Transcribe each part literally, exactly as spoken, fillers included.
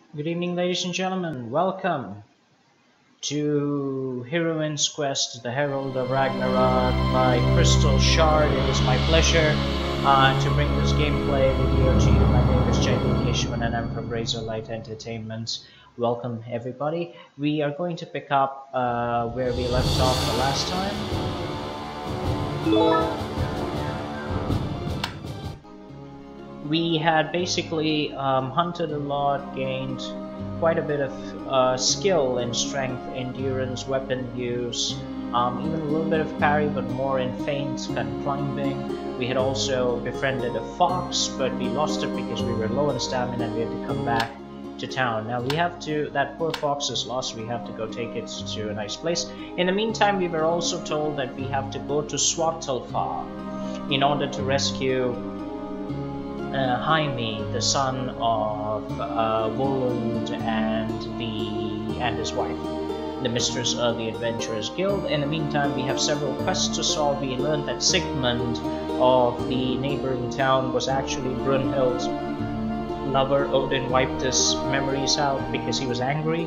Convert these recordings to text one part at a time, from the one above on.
Good evening, ladies and gentlemen. Welcome to Heroine's Quest, the Herald of Ragnarok by Crystal Shard. It is my pleasure uh, to bring this gameplay video to you. My name is Jaideep Keshwan and I'm from Razorlight Entertainment. Welcome, everybody. We are going to pick up uh, where we left off the last time. We had basically um, hunted a lot, gained quite a bit of uh, skill in strength, endurance, weapon use, um, even a little bit of parry, but more in feint and climbing. We had also befriended a fox, but we lost it because we were low on stamina and we had to come back to town. Now we have to, that poor fox is lost, we have to go take it to a nice place. In the meantime, we were also told that we have to go to Svartalfar in order to rescue Uh, Jaime, the son of uh, Volund and the and his wife, the mistress of the Adventurers Guild. In the meantime, we have several quests to solve. We learned that Sigmund of the neighboring town was actually Brunhild's lover. Odin wiped his memories out because he was angry,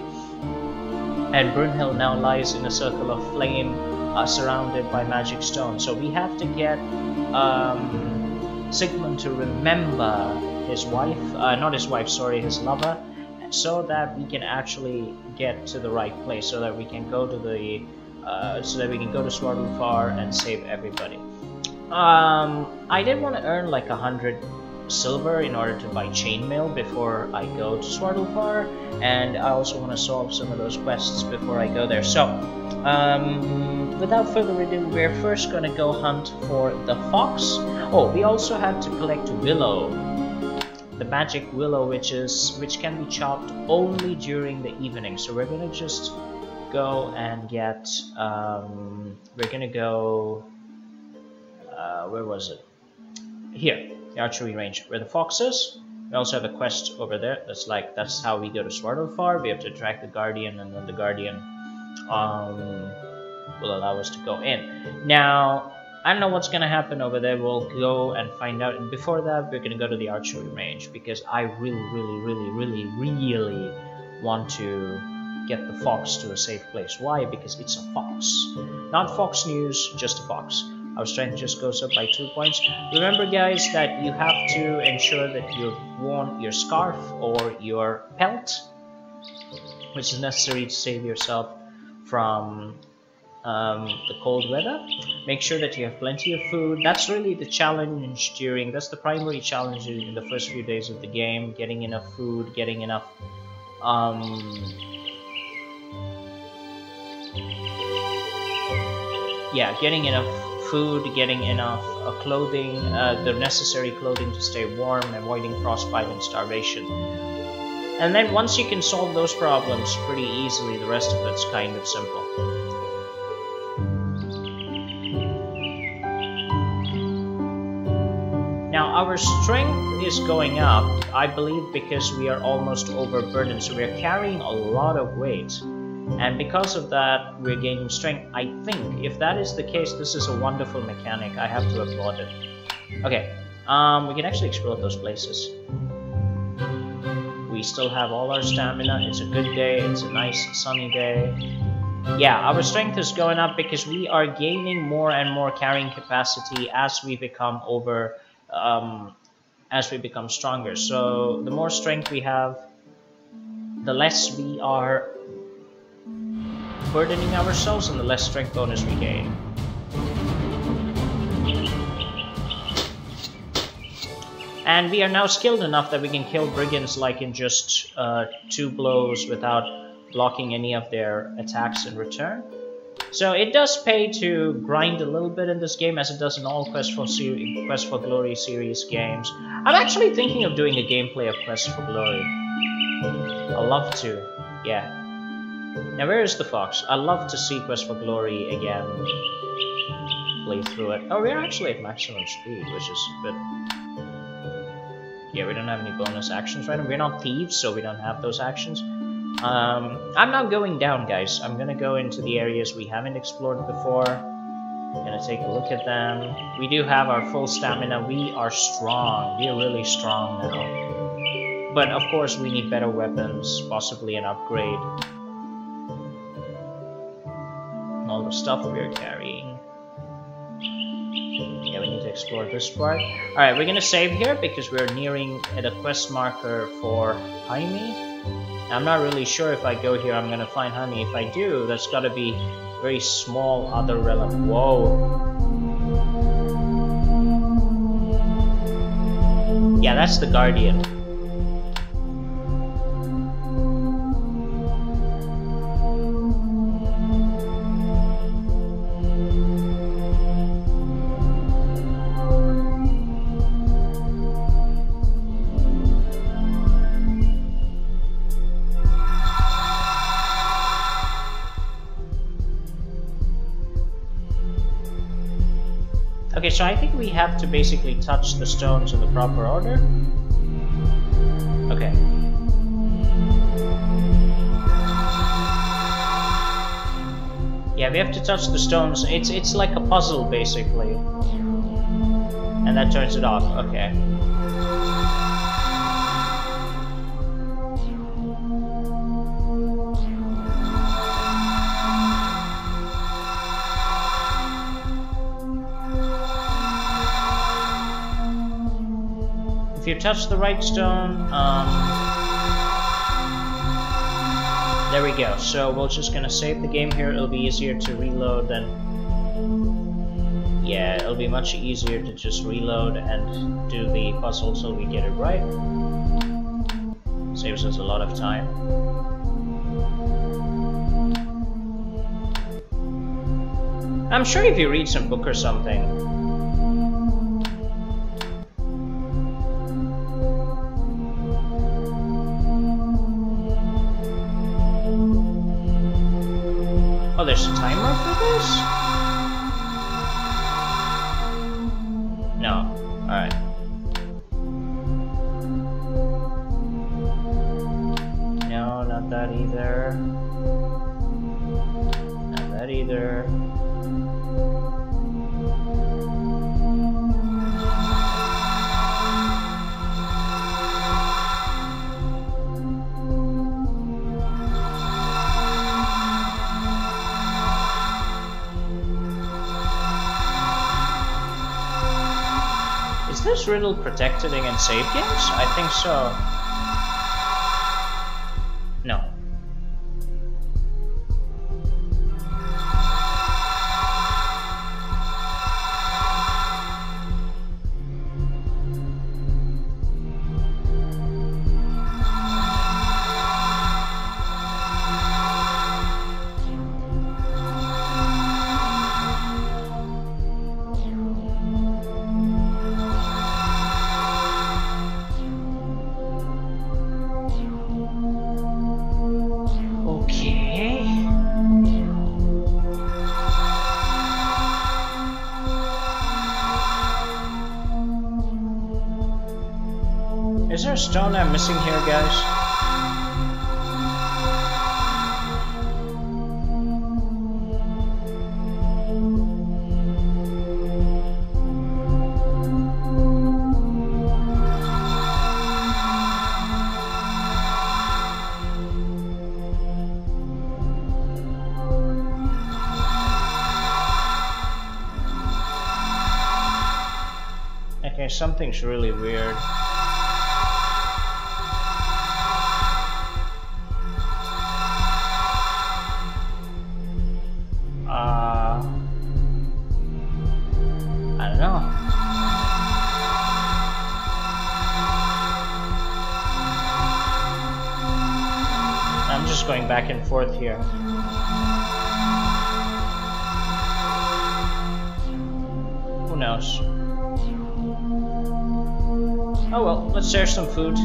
and Brunhild now lies in a circle of flame, uh, surrounded by magic stone. So we have to get um, Sigmund to remember his wife, uh, not his wife, sorry, his lover, so that we can actually get to the right place, so that we can go to the, uh, so that we can go to Svartalfar and save everybody. Um, I did want to earn like a hundred silver in order to buy chainmail before I go to Svartalfar, and I also want to solve some of those quests before I go there. So, um, without further ado, we're first going to go hunt for the fox. Oh, we also had to collect willow, the magic willow, which is which can be chopped only during the evening. So we're going to just go and get. Um, we're going to go. Uh, where was it? Here. The archery range where the fox is. We also have a quest over there. That's like that's how we go to Svartalfar. We have to attract the guardian, and then the guardian um, will allow us to go in. Now I don't know what's gonna happen over there. We'll go and find out. And before that, we're gonna go to the archery range because I really, really, really, really, really want to get the fox to a safe place. Why? Because it's a fox, not Fox News, just a fox. Our strength just goes up by two points. Remember, guys, that you have to ensure that you've worn your scarf or your pelt, which is necessary to save yourself from um, the cold weather. Make sure that you have plenty of food. That's really the challenge during, that's the primary challenge in the first few days of the game. Getting enough food, getting enough um, yeah, getting enough food, getting enough uh, clothing, uh, the necessary clothing to stay warm, avoiding frostbite and starvation. And then once you can solve those problems pretty easily, the rest of it's kind of simple. Now our strength is going up, I believe, because we are almost overburdened, so we are carrying a lot of weight. And because of that, we're gaining strength. I think if that is the case, this is a wonderful mechanic. I have to applaud it. Okay, um, we can actually explore those places. We still have all our stamina. It's a good day. It's a nice sunny day. Yeah, our strength is going up because we are gaining more and more carrying capacity as we become over, um, as we become stronger. So the more strength we have, the less we are burdening ourselves, and the less strength bonus we gain. And we are now skilled enough that we can kill brigands like in just uh, two blows without blocking any of their attacks in return. So it does pay to grind a little bit in this game, as it does in all Quest for, Quest for Glory series games. I'm actually thinking of doing a gameplay of Quest for Glory. I'd love to, yeah. Now where is the fox? I'd love to see Quest for Glory again. Play through it. Oh, we're actually at maximum speed, which is a bit... Yeah, we don't have any bonus actions right now. We're not thieves, so we don't have those actions. Um, I'm not going down, guys. I'm gonna go into the areas we haven't explored before. Gonna take a look at them. We do have our full stamina. We are strong. We are really strong now. But of course we need better weapons, possibly an upgrade. And all the stuff we're carrying. Yeah, we need to explore this part. Alright, we're gonna save here because we're nearing the quest marker for Jaime. I'm not really sure if I go here I'm gonna find Jaime. If I do, that's gotta be very small other realm. Whoa. Yeah, that's the Guardian. Okay, so I think we have to basically touch the stones in the proper order. Okay. Yeah, we have to touch the stones. It's it's like a puzzle basically. And that turns it off. Okay. If you touch the right stone, um, there we go. So we're just gonna save the game here. It'll be easier to reload than, yeah, it'll be much easier to just reload and do the puzzle till we get it right. Saves us a lot of time. I'm sure if you read some book or something. Oh, there's a timer for this? No. Alright. No, not that either. Not that either. Is this riddle protected against save games? I think so. No. Is there a stone I'm missing here, guys? Okay, something's really weird. Going back and forth here. Who knows? Oh well, let's share some food.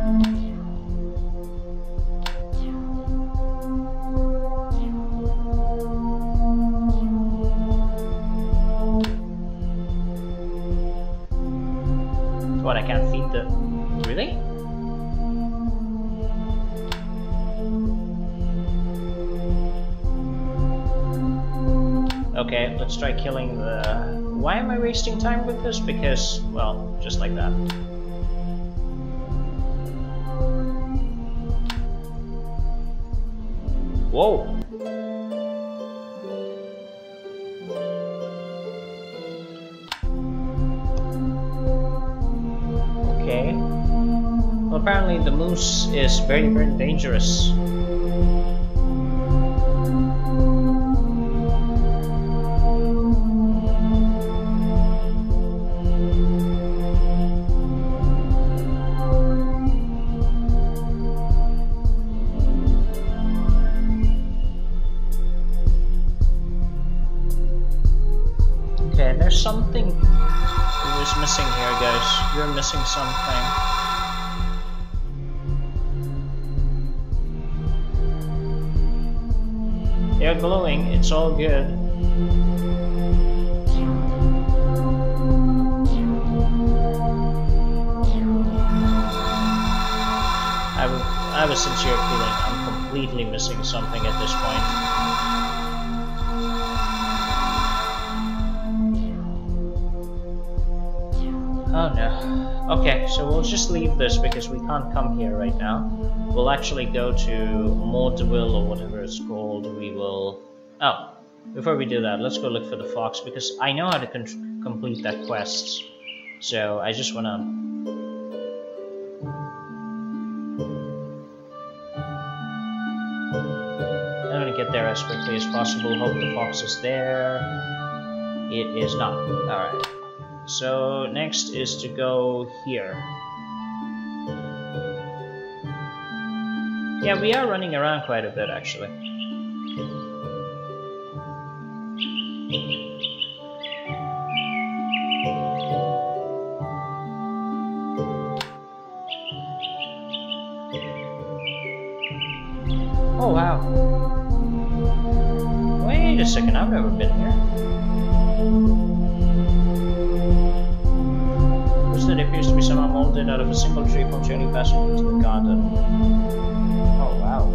What, I can't feed the... Really? Okay, let's try killing the... Why am I wasting time with this? Because, well, just like that. Whoa! Okay. Well, apparently the moose is very, very dangerous. Okay, there's something that was missing here, guys. You're missing something. They're glowing, it's all good. I have, I have a sincere feeling I'm completely missing something at this point. Oh no. Okay, so we'll just leave this because we can't come here right now. We'll actually go to Mordeville or whatever it's called. We will... Oh, before we do that, let's go look for the fox because I know how to con complete that quest. So I just wanna... I'm gonna get there as quickly as possible. Hope the fox is there. It is not. Alright. So next is to go here. Yeah, we are running around quite a bit actually. Oh wow. Wait a second, I've never been here. That appears to be somehow molded out of a single tree from journey passing into the garden. Oh wow.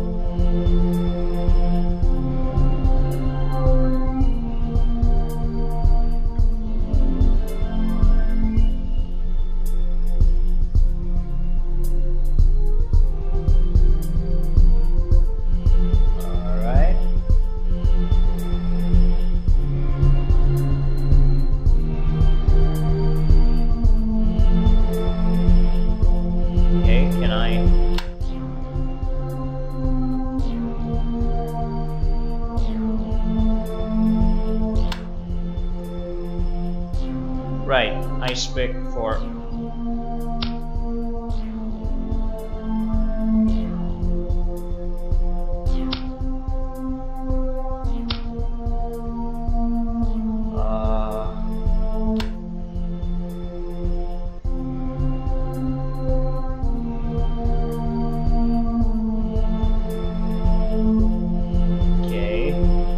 Right, ice pick for... Uh... Okay.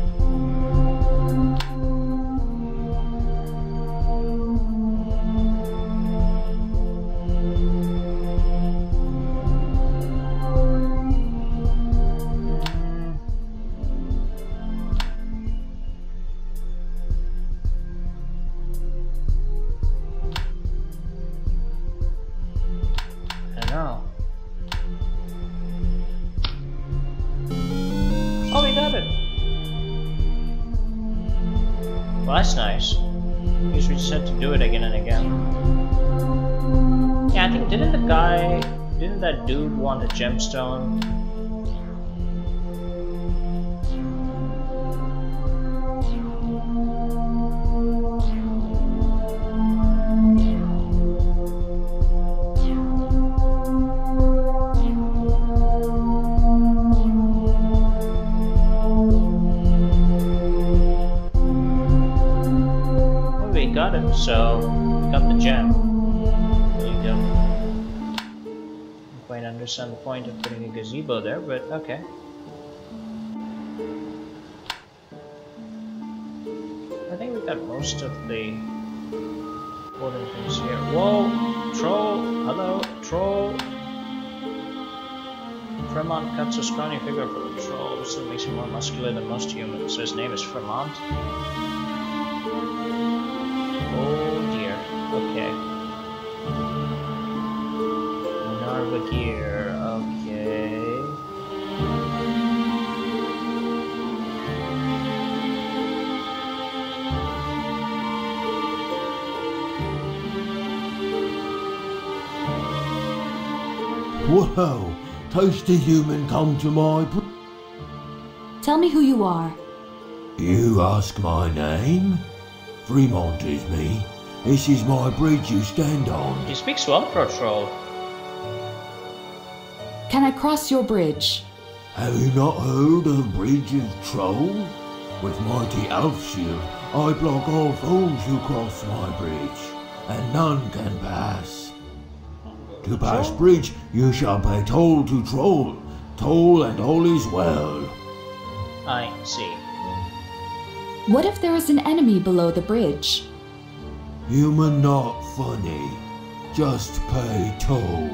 No. Oh, we got it! Well, that's nice. Because we just had to do it again and again. Yeah, I think, didn't the guy... Didn't that dude want a gemstone? Got it, so we got the gem. There you go. Don't quite understand the point of putting a gazebo there, but okay. I think we got most of the important things here. Whoa! Troll! Hello, troll! Fremont cuts a scrawny figure for the troll. This makes him more muscular than most humans, so his name is Fremont. Oh dear, okay. Minerva gear, okay. Whoa, tasty human come to my... Tell me who you are. You ask my name? Fremont is me. This is my bridge you stand on. You speak swell for a troll. Can I cross your bridge? Have you not heard of Bridge of Troll? With mighty elf shield, I block all foes who cross my bridge, and none can pass. To pass bridge, you shall pay toll to Troll. Toll and all is well. I see. What if there is an enemy below the bridge? Human not funny. Just pay toll.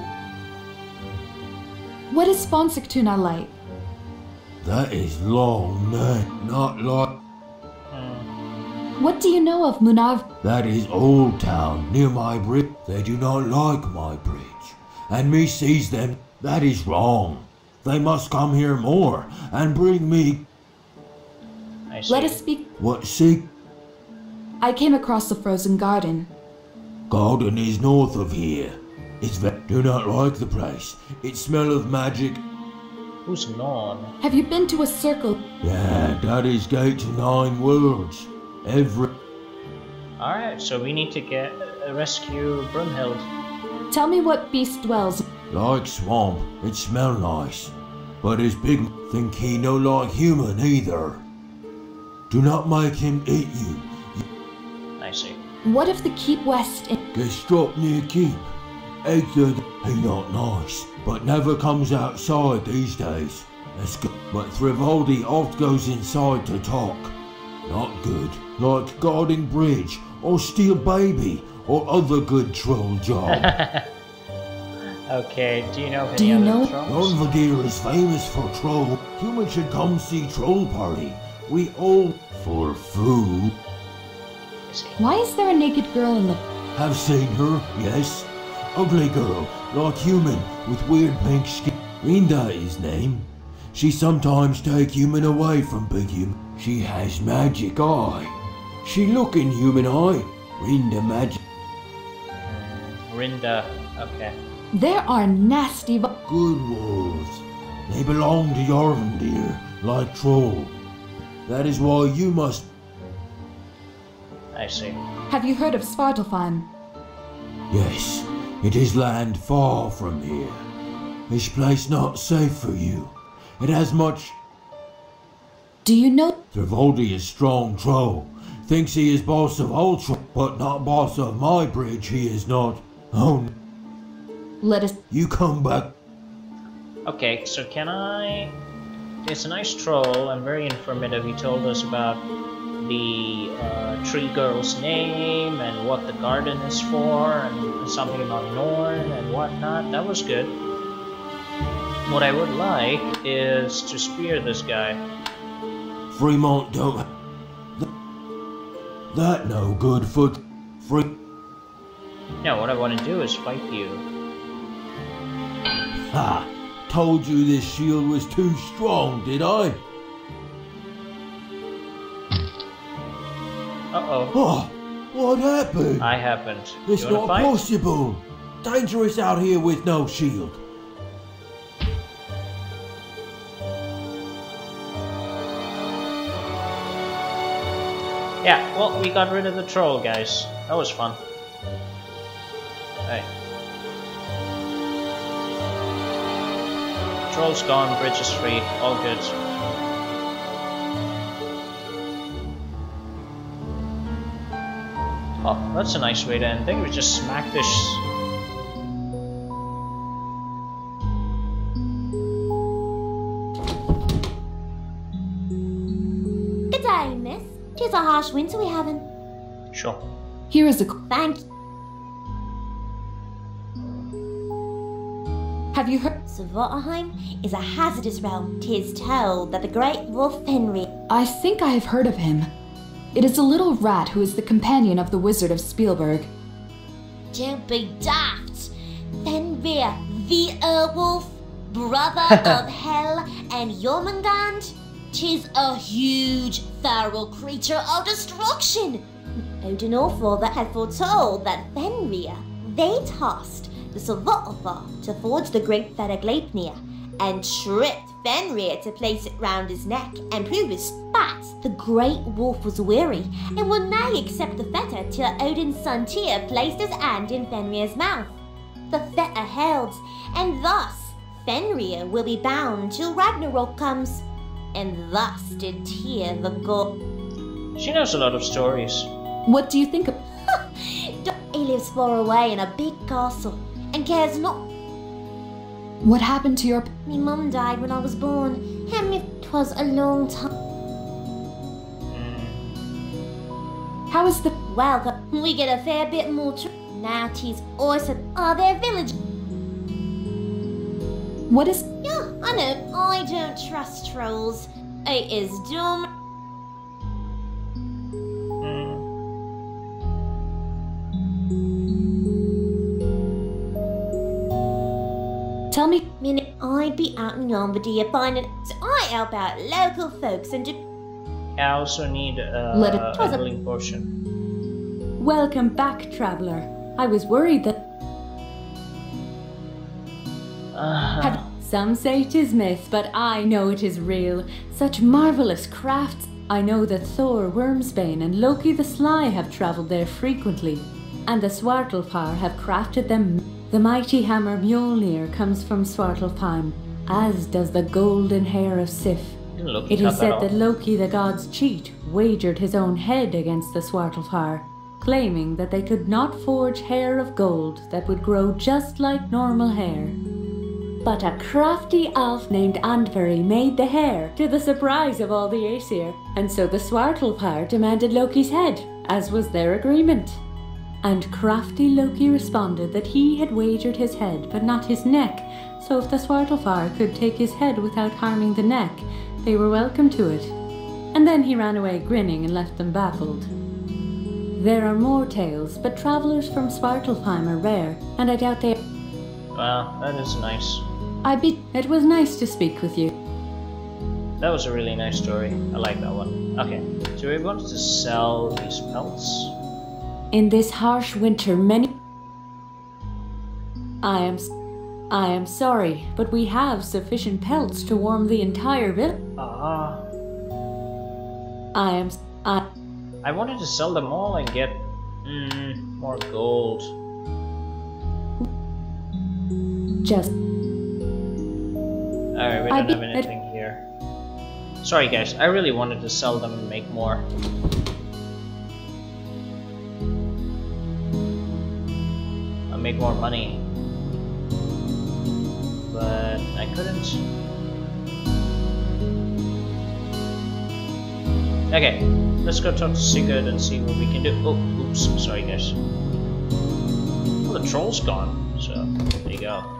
What is Sponsiktuna like? That is long name, not like... Hmm. What do you know of Munav? That is Old Town, near my bridge. They do not like my bridge, and me sees them. That is wrong. They must come here more, and bring me... I see. Let us speak. What seek? I came across the frozen garden. Garden is north of here. It's ve- do not like the place. It smell of magic. Who's non? Have you been to a circle? Yeah, that is gate to nine worlds. Every... Alright, so we need to get uh, rescue Brunhild. Tell me what beast dwells. Like swamp, it smell nice. But his big think he no like human either. Do not make him eat you. I see. What if the keep west in... Get struck near keep. Egg he not nice, but never comes outside these days. That's good. But Thrivaldi oft goes inside to talk. Not good. Like guarding bridge, or steal baby, or other good troll job. Okay, do you know of any Do you other know- trolls? Nonvadir is famous for troll. Humans should come see troll party. We all for food. I see. Why is there a naked girl in the... Have seen her, yes. Ugly girl, like human, with weird pink skin. Rinda is name. She sometimes take human away from big human. She has magic eye. She look in human eye. Rinda magic. Mm, Rinda, okay. There are nasty... vo- Good wolves. They belong to Jormundir, like troll. That is why you must... I see. Have you heard of Svartalfheim? Yes, it is land far from here. This place not safe for you. It has much... Do you know... Thrivaldi is strong troll. Thinks he is boss of all troll, but not boss of my bridge he is not. Oh, n- Let us... you come back. Okay, so can I... It's a nice troll and very informative. He told us about the uh, tree girl's name and what the garden is for and something about Norn and whatnot. That was good. What I would like is to spear this guy. Fremont don't... That no good for... Fre... No, what I want to do is fight you. Ha! Told you this shield was too strong, did I? Uh-oh. Oh, what happened? I happened. It's You not wanna fight? possible. Dangerous out here with no shield. Yeah, well, we got rid of the troll, guys. That was fun. Hey. Troll's gone, bridge is free, all good. Oh, that's a nice way to end things. We just smack this. Good day, miss. Tis a harsh winter we haven't. Sure. Here is a... Thank you. Have you heard... Svartalfheim is a hazardous realm. Tis told that the great wolf Henry... I think I have heard of him. It is a little rat who is the companion of the Wizard of Spielberg. Don't be daft. Fenrir, the Erwolf, brother of Hel and Jormungand. Tis a huge feral creature of destruction. Odin Orfor that had foretold that Fenrir, they tossed the Svartalfar to forge the great fetter Gleipnir, and tricked Fenrir to place it round his neck and prove his but the great wolf was weary and would not accept the fetter till Odin's son Tyr placed his hand in Fenrir's mouth. The fetter held, and thus Fenrir will be bound till Ragnarok comes. And thus did Tyr the god. She knows a lot of stories. What do you think of... He lives far away in a big castle and cares not. What happened to your... Me mum died when I was born, and it was a long time. How is the... Well, we get a fair bit more tr- now T's also are their village. What is... Yeah, I know, I don't trust trolls. It is dumb. Tell me... Minute, I'd be out in Normandy finding, so I help out local folks and do. I also need uh, Let it- a healing potion. Welcome back, traveler. I was worried that... Uh, Have... Some say 'tis myth, but I know it is real. Such marvelous crafts. I know that Thor, Wormsbane, and Loki the Sly have traveled there frequently, and the Svartalfar have crafted them. The mighty hammer Mjolnir comes from Svartalfheim, as does the golden hair of Sif. didn't look It it is up at said all. that Loki the god's cheat wagered his own head against the Svartalfar, claiming that they could not forge hair of gold that would grow just like normal hair. But a crafty elf named Andvari made the hair, to the surprise of all the Aesir, and so the Svartalfar demanded Loki's head, as was their agreement. And crafty Loki responded that he had wagered his head but not his neck, so if the Svartalfar could take his head without harming the neck, they were welcome to it. And then he ran away grinning and left them baffled. There are more tales, but travellers from Svartalfheim are rare, and I doubt they... Wow, that is nice. I be... It was nice to speak with you. That was a really nice story. I like that one. Okay, so we wanted to sell these pelts. In this harsh winter, many... I am... s- I am sorry, but we have sufficient pelts to warm the entire village. Ah, I am... s- I... I wanted to sell them all and get mm, more gold. Just... Alright, we I don't be- have anything here. Sorry guys, I really wanted to sell them and make more. I'll make more money. But I couldn't. Okay, let's go talk to Sigurd and see what we can do. Oh, oops, sorry guys. Well, the troll's gone, so there you go.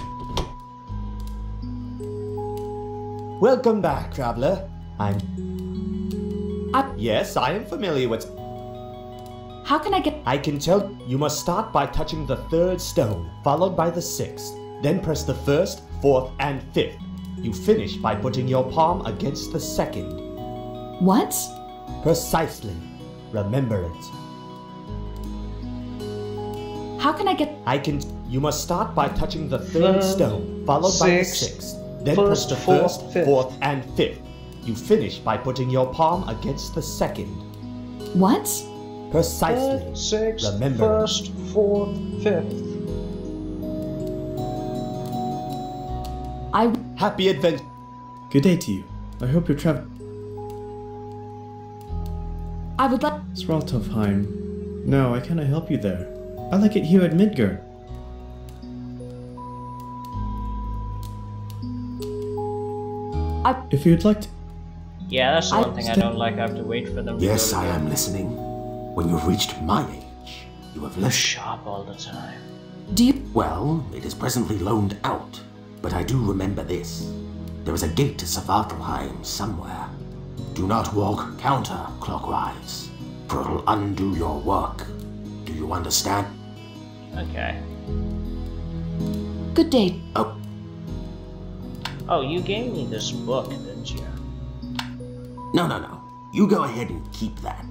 Welcome back, traveler. I'm... I... Yes, I am familiar with... How can I get... I can tell you must start by touching the third stone, followed by the sixth. Then press the first, fourth, and fifth. You finish by putting your palm against the second. What? Precisely. Remember it. How can I get... I can... You must start by touching the third Third, stone, followed by the sixth, sixth. Then press first, the fourth, first, fifth. fourth, and fifth. You finish by putting your palm against the second. What? Precisely. Third, sixth, Remember. first, fourth, fifth. I... Happy adventure. Good day to you. I hope you're traveling. I would like... Svartalfheim. No, I cannot help you there. I like it here at Midgard. I... If you'd like to... Yeah, that's the I- one thing I don't like. I have to wait for them. to Yes, go I again. am listening. When you've reached my age, you have less... Shop all the time. Do you... Well, it is presently loaned out, but I do remember this. There is a gate to Svartalfheim somewhere. Do not walk counter-clockwise, for it'll undo your work. Do you understand? Okay. Good day. Oh, Oh, you gave me this book, didn't you? no, no, no. You go ahead and keep that.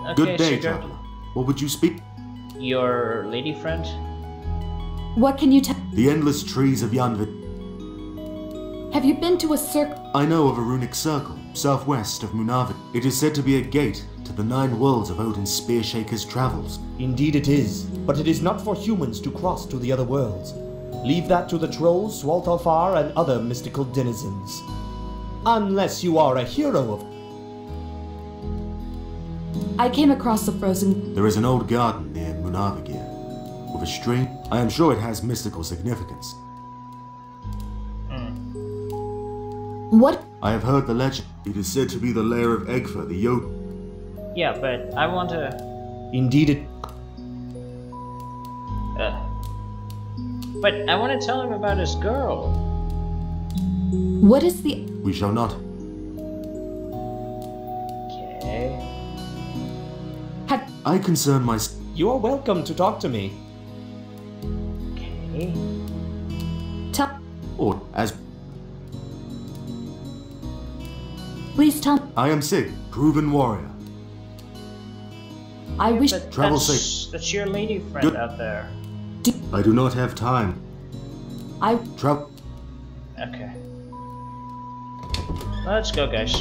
Okay, Good day, Sigurd. traveler. What would you speak? Your lady friend? What can you tell? The endless trees of Yanvid. Have you been to a circle? I know of a runic circle, southwest of Munavid. It is said to be a gate to the nine worlds of Odin's Spearshaker's travels. Indeed it is, but it is not for humans to cross to the other worlds. Leave that to the trolls, Swaltalfar, and other mystical denizens. Unless you are a hero of... I came across the frozen... There is an old garden near Munavagir, with a stream. I am sure it has mystical significance. What? I have heard the legend. It is said to be the lair of Egfa, the Yod. Yeah, but I want to... Indeed it... Uh, but I want to tell him about his girl. What is the... We shall not. Okay. Have... I concern myself. You are welcome to talk to me. Okay. Tell... Or as Please tell... I am Sig, proven warrior. I wish... But Travel that's, safe. That's your lady friend Good. out there. I do not have time. I... Travel. Okay. Let's go, guys.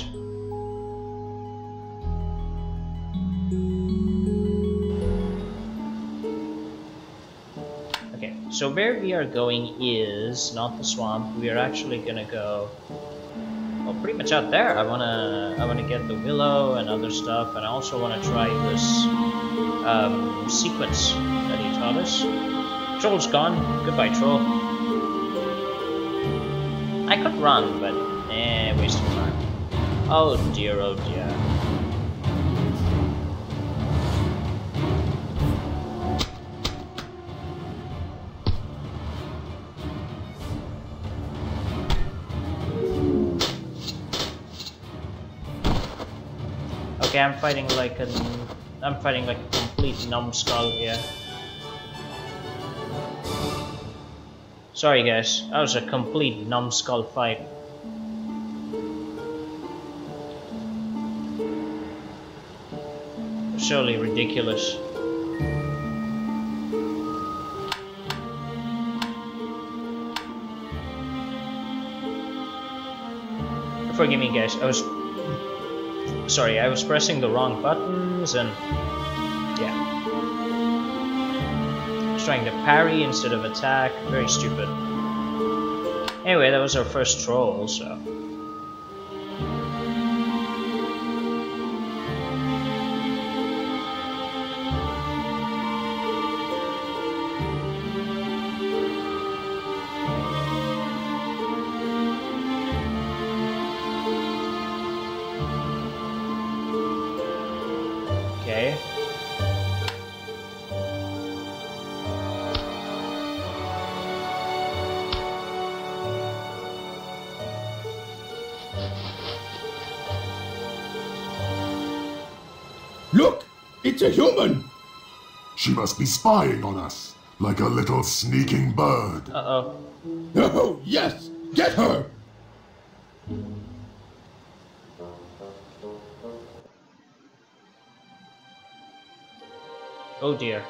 Okay, so where we are going is not the swamp. We are actually gonna go, well, pretty much out there. I wanna, I wanna get the willow and other stuff, and I also wanna try this um, sequence that he taught us. Troll's gone. Goodbye, troll. I could run, but eh, waste of time. Oh dear, oh dear. Okay, I'm fighting like an I'm fighting like a complete numbskull here. Sorry guys, that was a complete numbskull fight. Surely ridiculous. Forgive me guys, I was... Sorry, I was pressing the wrong buttons and... yeah. I was trying to parry instead of attack, very stupid. Anyway, that was our first troll, so... Okay. Look! It's a human! She must be spying on us, like a little sneaking bird. Uh-oh. Oh, yes! Get her! Oh dear.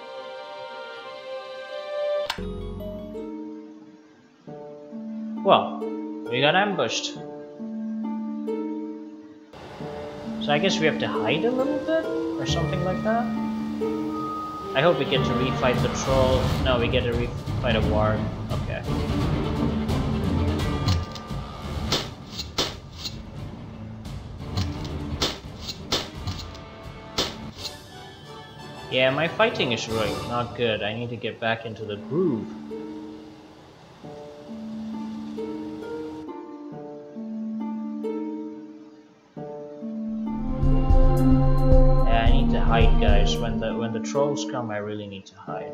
Well, we got ambushed. So I guess we have to hide a little bit? Or something like that? I hope we get to refight the troll. No, we get to refight a warg. Okay. Yeah, my fighting is really not good. I need to get back into the groove. Yeah, I need to hide, guys. When the when the trolls come, I really need to hide.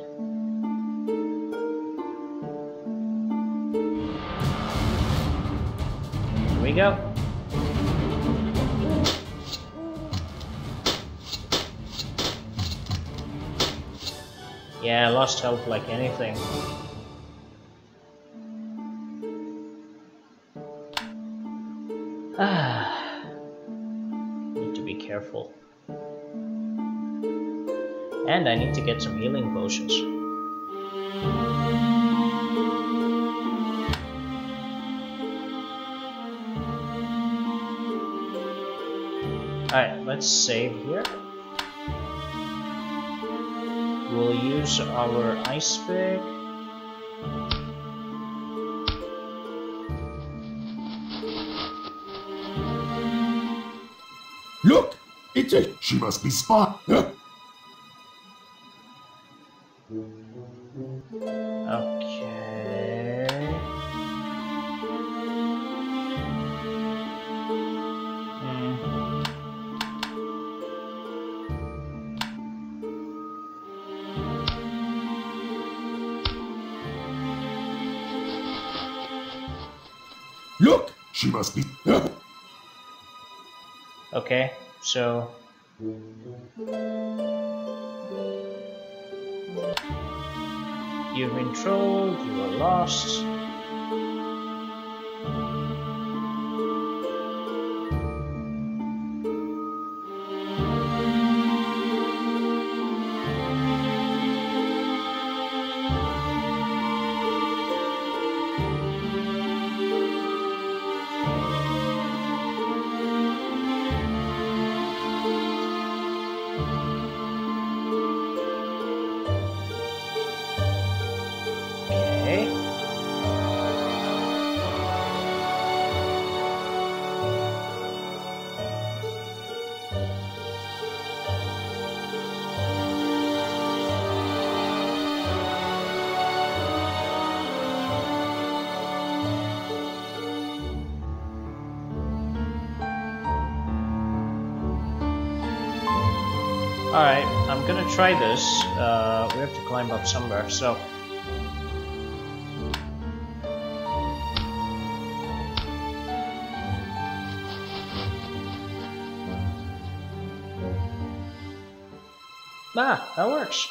Here we go. Yeah, I lost health like anything. Ah, need to be careful. And I need to get some healing potions. Alright, let's save here. We'll use our ice pick. Look! It's a... She must be spot. Huh? Okay. Hmm. Look! She must be... Huh? Okay, so you've been trolled, you are lost. Okay. Alright, I'm gonna try this. Uh, we have to climb up somewhere, so... Ah, that works.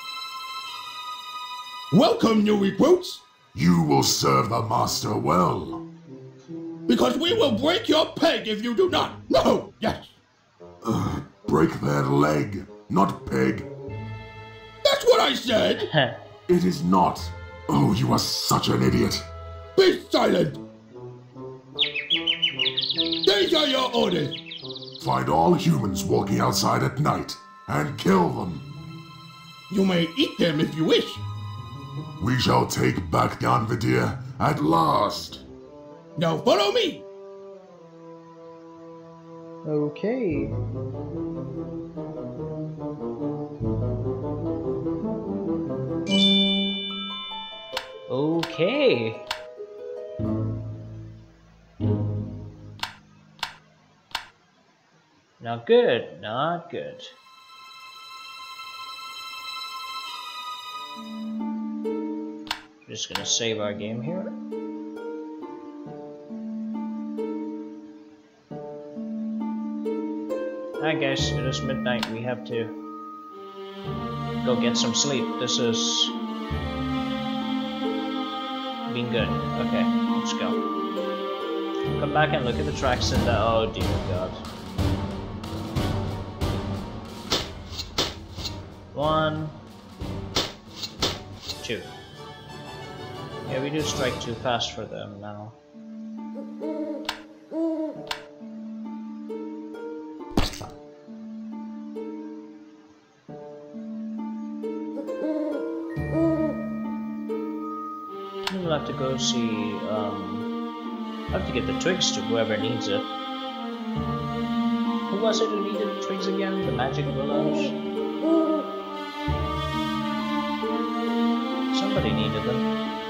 Welcome, new recruits, You will serve the master well. because we will break your peg if you do not. No, yes. Uh, break their leg, not peg. That's what I said. It is not. Oh, you are such an idiot. Be silent. These are your orders. Find all humans walking outside at night and kill them. You may eat them if you wish. We shall take back Ganvidir at last. Now follow me. Okay. Okay. Not good, not good. Just gonna save our game here. Alright guys, it is midnight, we have to go get some sleep. This is being good. Okay, let's go. Come back and look at the tracks and the... oh dear god. One, two. Yeah, we do strike too fast for them now. We'll have to go see, um... I'll have to get the twigs to whoever needs it. Who was it who needed the twigs again? The magic willows? Somebody needed them.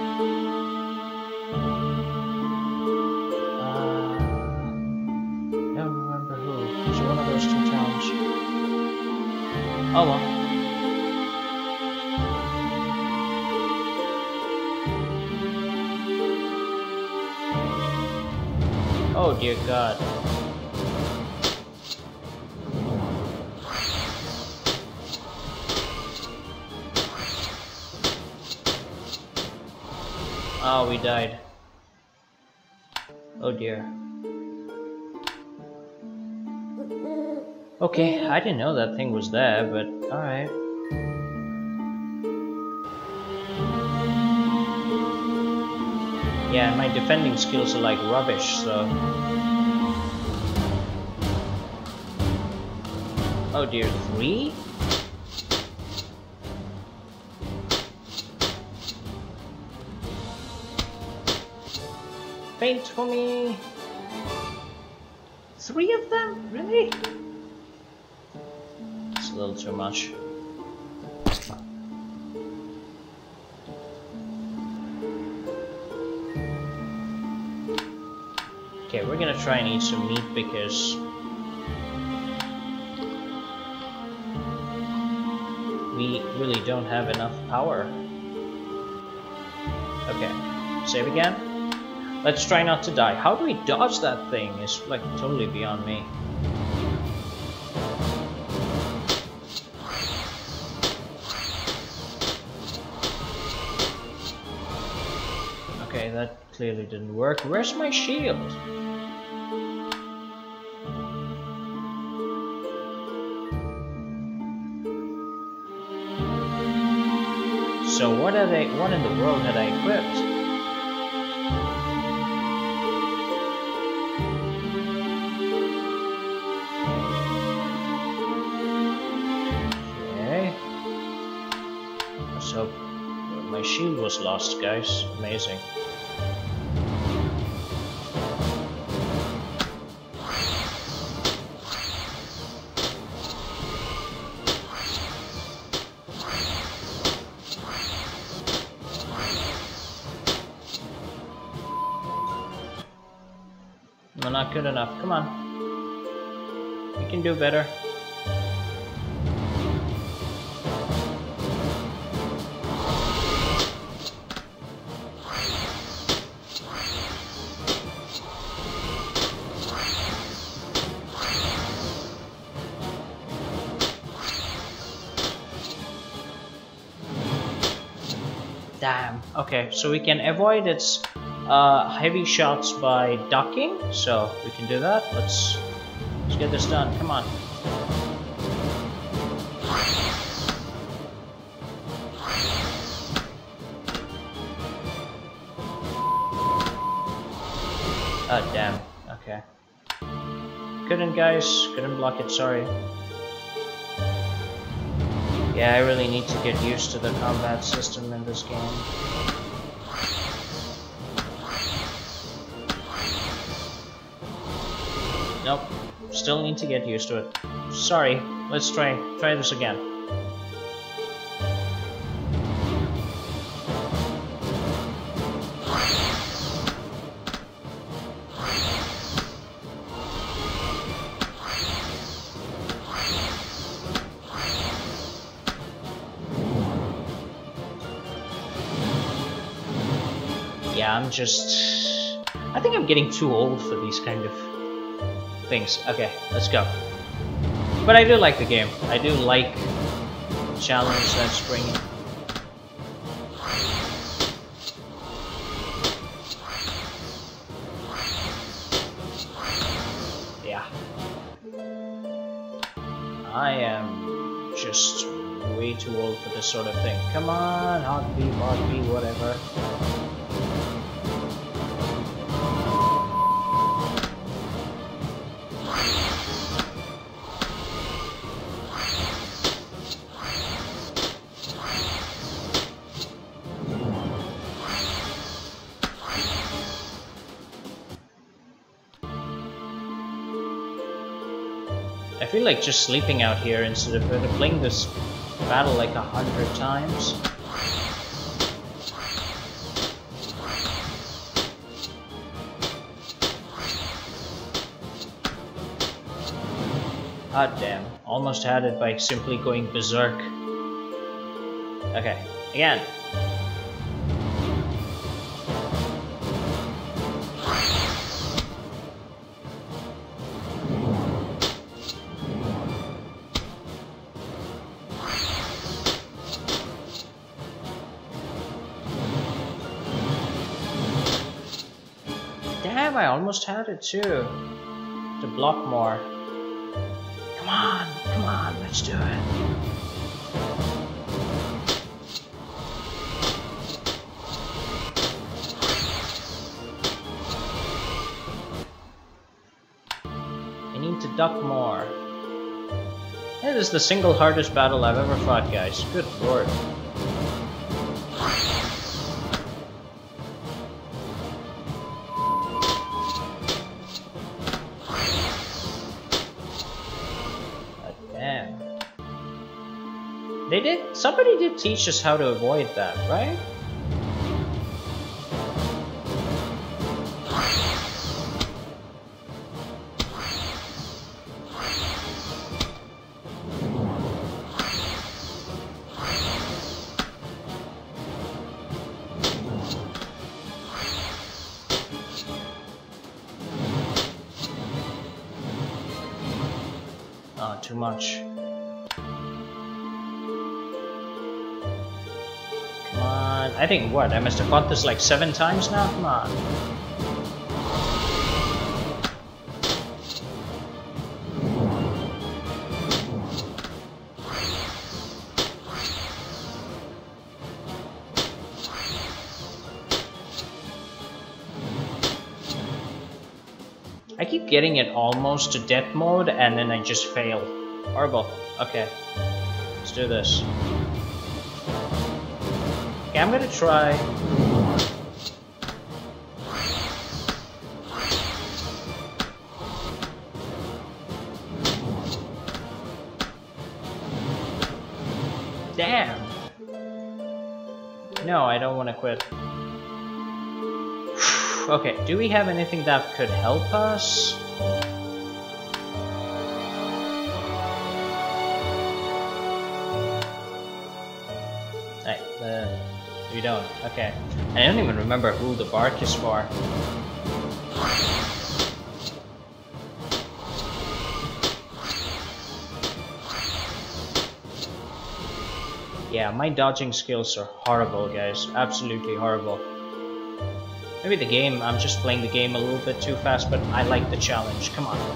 Uh, I don't remember who. It was one of those two towns. Oh well. Oh dear god. Oh, we died. Oh dear. Okay, I didn't know that thing was there, but alright. Yeah, and my defending skills are like rubbish, so... Oh dear, three? Faint for me! Three of them? Really? It's a little too much. Okay, we're gonna try and eat some meat because we really don't have enough power. Okay, save again. Let's try not to die. How do we dodge that thing? It's like totally beyond me. Okay, that clearly didn't work. Where's my shield? So what are they? What in the world had I equipped? Okay. So my shield was lost, guys. Amazing. No, not good enough. Come on. We can do better. Damn. Okay, so we can avoid its uh, heavy shots by ducking. So we can do that. Let's let's get this done. Come on. Oh damn. Okay. Couldn't, guys. Couldn't block it. Sorry. Yeah, I really need to get used to the combat system in this game. Nope, still need to get used to it. Sorry, let's try try this again. Yeah, I'm just... I think I'm getting too old for these kind of things. Okay, let's go. But I do like the game. I do like the challenge that's bringing. Yeah. I am just way too old for this sort of thing. Come on, hot B, hot B, whatever. I feel like just sleeping out here instead of playing this battle like a hundred times. Ah damn, almost had it by simply going berserk. Okay, again. Damn, I almost had it too. To block more. Come on, come on, let's do it. duck more. This is the single hardest battle I've ever fought, guys. Good lord. God damn. They did. Somebody did teach us how to avoid that, right? Oh, too much. Come on. I think what? I must have fought this like seven times now? Come on. I keep getting it almost to death mode and then I just fail. Horrible. Okay. Let's do this. Okay, I'm gonna try. Damn. No, I don't want to quit. Okay, do we have anything that could help us? Right, uh, we don't. Okay. I don't even remember who the bark is for. Yeah, my dodging skills are horrible, guys. Absolutely horrible. Maybe the game, I'm just playing the game a little bit too fast, but I like the challenge. Come on.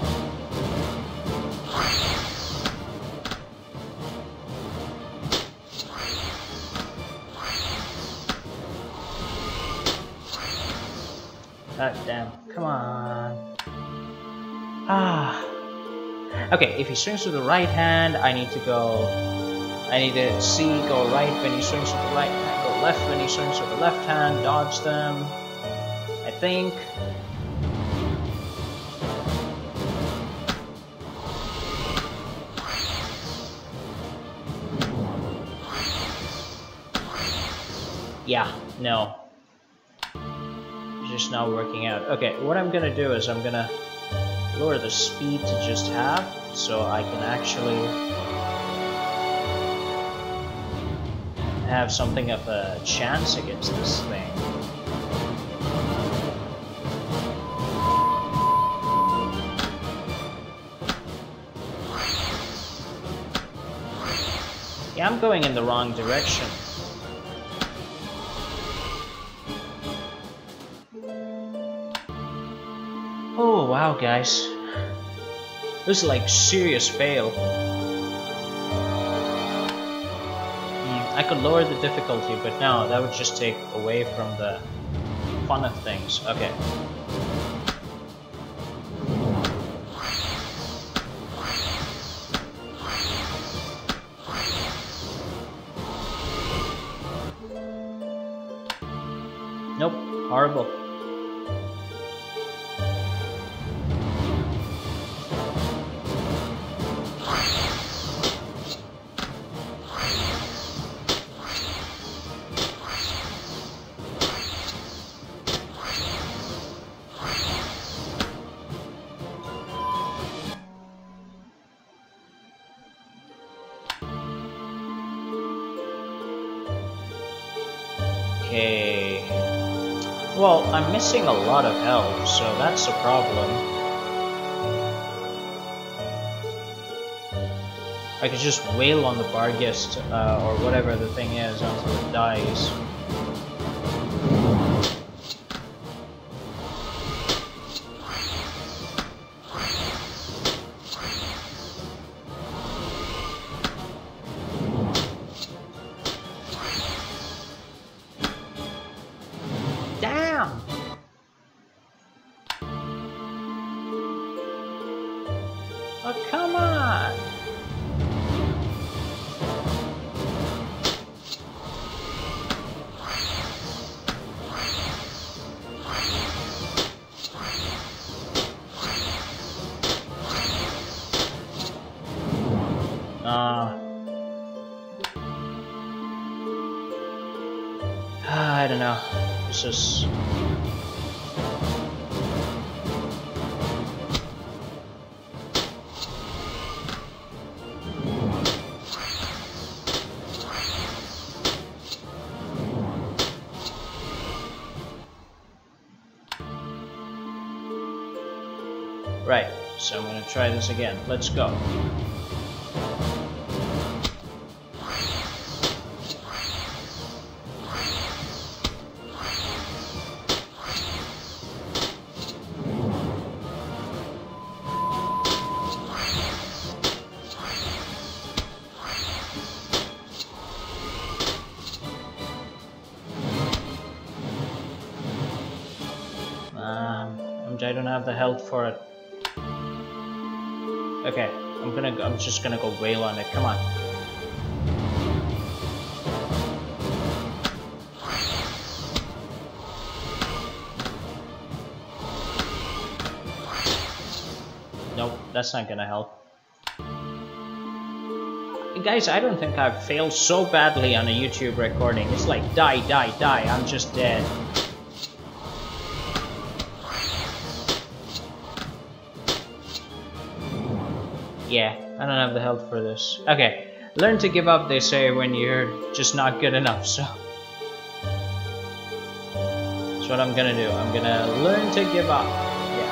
God damn. Come on. Ah. Okay, if he swings with the right hand, I need to go... I need to see, go right when he swings with the right hand, go left when he swings with the left hand, dodge them. I think. Yeah, no. It's just not working out. Okay, what I'm gonna do is I'm gonna lower the speed to just half so I can actually have something of a chance against this thing. Yeah, I'm going in the wrong direction. Oh, wow, guys. This is like serious fail. Mm, I could lower the difficulty, but no, that would just take away from the fun of things. Okay. Nope, horrible. Okay. Well, I'm missing a lot of health, so that's a problem. I could just wail on the Barghest, uh, or whatever the thing is, until it dies. Damn! on! Uh, I don't know. This is... Right, so I'm gonna try this again. Let's go. Um, I don't have the health for it. Okay, I'm gonna go, I'm just gonna go wail on it. Come on. Nope, that's not gonna help. Guys, I don't think I've failed so badly on a YouTube recording. It's like die, die, die. I'm just dead. Yeah, I don't have the health for this. Okay, learn to give up, they say, when you're just not good enough, so... That's what I'm gonna do. I'm gonna learn to give up. Yeah.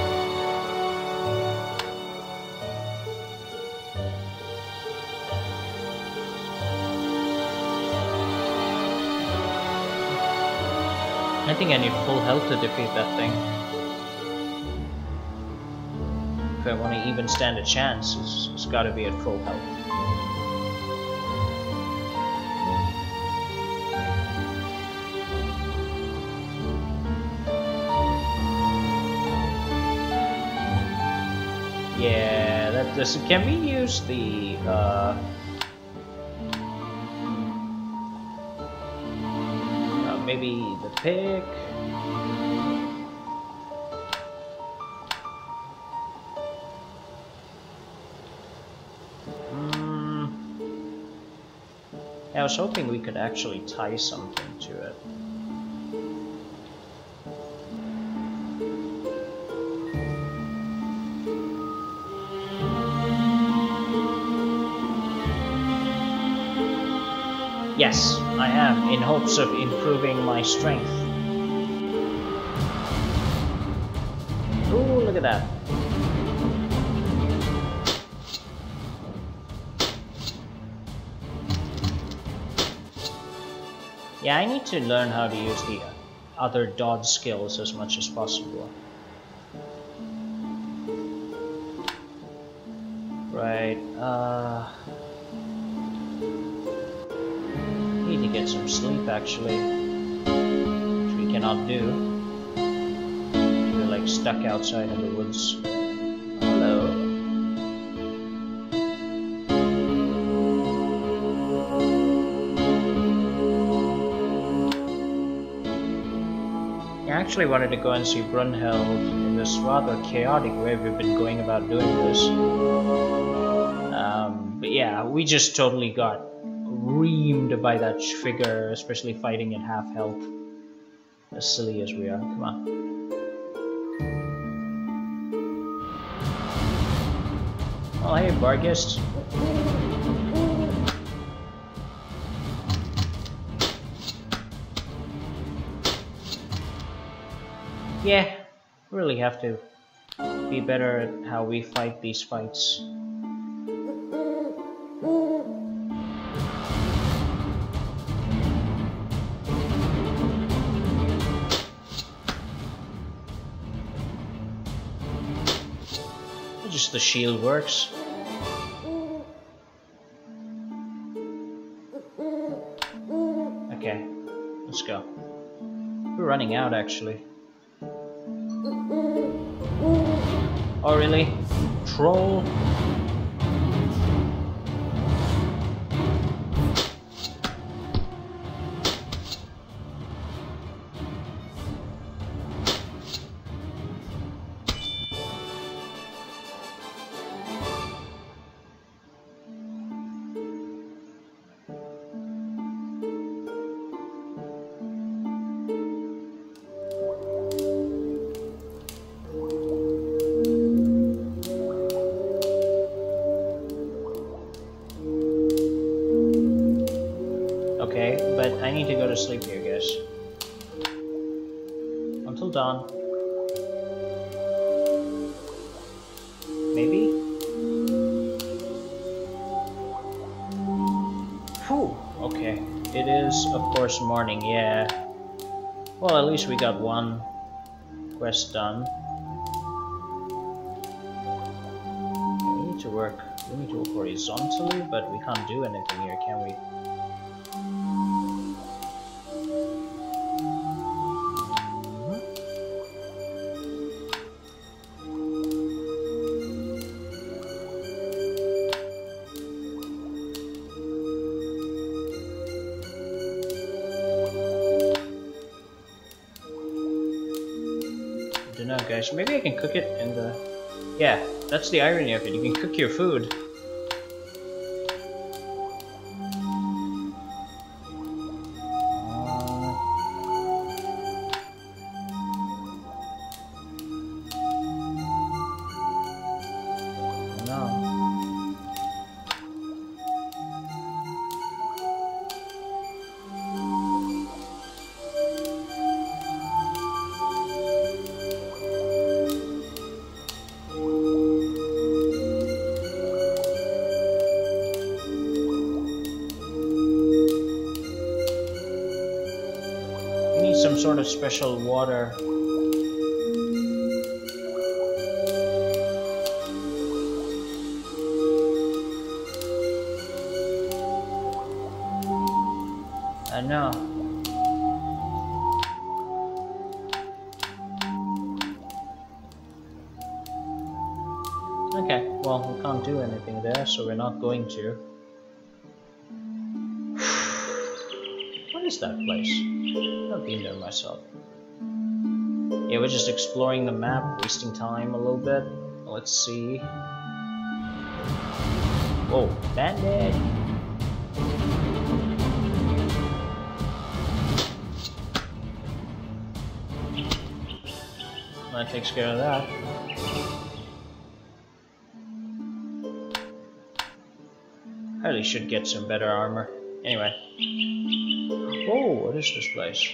I think I need full health to defeat that thing. If I want to even stand a chance, it's, it's got to be at full health. Yeah, that this can we use the uh, uh, maybe the pick. I was hoping we could actually tie something to it. Yes, I am, in hopes of improving my strength. Ooh, look at that. Yeah, I need to learn how to use the other dodge skills as much as possible. Right, uh... need to get some sleep, actually. Which we cannot do. We're like stuck outside in the woods. Hello. I actually wanted to go and see Brunhild in this rather chaotic way we've been going about doing this. Um, but yeah, we just totally got reamed by that figure, especially fighting at half health. As silly as we are. Come on. Oh, hey, Barghest. Yeah, really have to be better at how we fight these fights. Just the shield works. Okay, let's go. We're running out, actually. Oh, really? Troll? need to go to sleep here, guys. Until dawn. Maybe? Whew, okay. It is, of course, morning, yeah. Well, at least we got one quest done. Okay, we need to work, we need to work horizontally, but we can't do anything here, can we? Guys, maybe I can cook it in the... Yeah, that's the irony of it. You can cook your food. Uh... No. Some sort of special water. I know. Okay, well, we can't do anything there, so we're not going to. What is that place? I've been there myself. Yeah, we're just exploring the map, wasting time a little bit. Let's see. Whoa, bandit! That takes care of that. I really should get some better armor. Anyway. Oh, what is this place?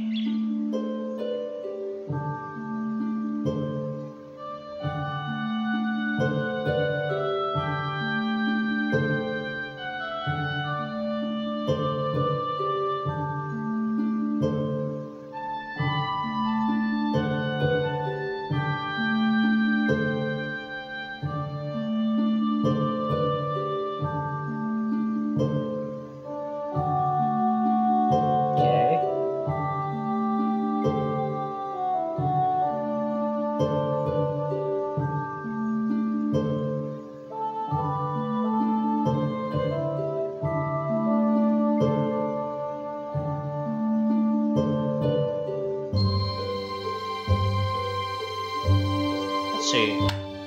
See.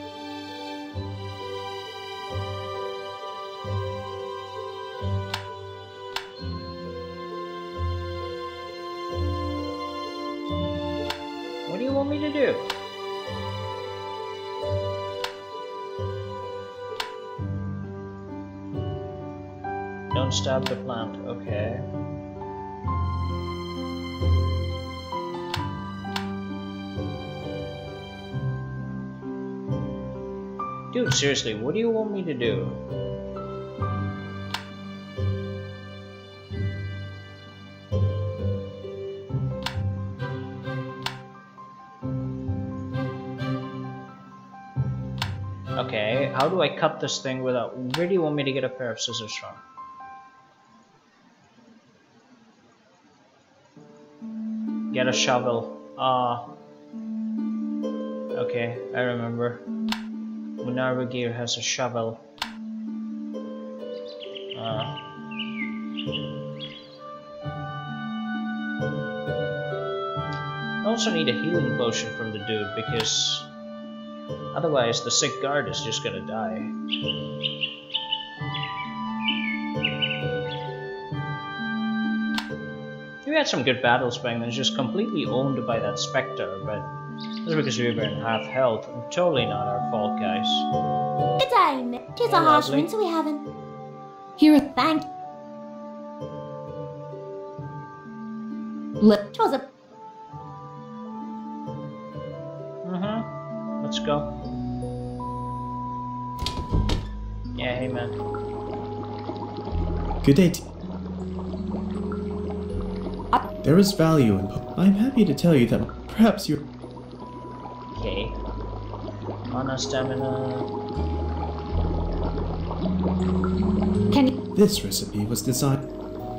What do you want me to do? Don't stab the plant, okay. Dude, seriously, what do you want me to do? Okay, how do I cut this thing without... Where do you want me to get a pair of scissors from? Get a shovel. Ah. Okay, I remember. Minerva Gear has a shovel. Uh. I also need a healing potion from the dude because otherwise the sick guard is just gonna die. We had some good battles back then, just completely owned by that Spectre, but that's because we were in half health, and totally not our fault, guys. Good day, tis a harsh winter we haven't. Here, thank It was a Mm-hmm. Let's go. Yeah, hey man. Good day. T there is value in. I'm happy to tell you that perhaps you're. Okay. Mana, stamina. Can you? This recipe was designed.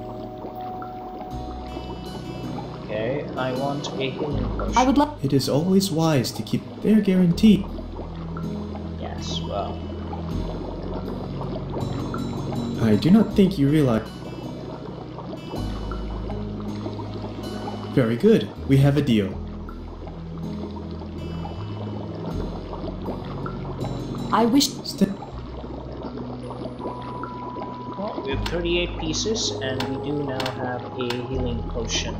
Okay, I want a healing potion. I would love. It is always wise to keep their guarantee. Yes, well. I do not think you realize. Very good. We have a deal. I wish. St Well, we have thirty-eight pieces, and we do now have a healing potion.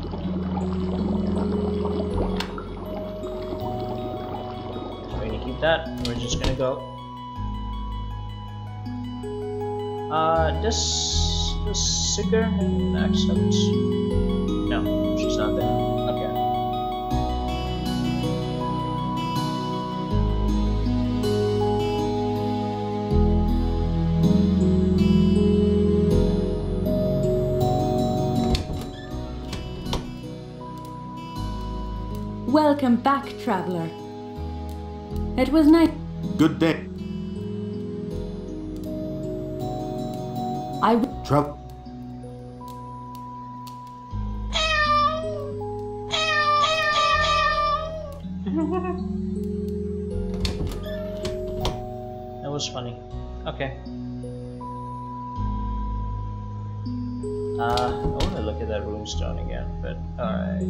So we're gonna keep that. We're just gonna go. Uh, does does Sigarn accept? No, she's not there. Okay. Welcome back, traveler. It was nice. Good day. I. W Travel. That was funny. Okay. Uh, I want to look at that runestone again, but alright.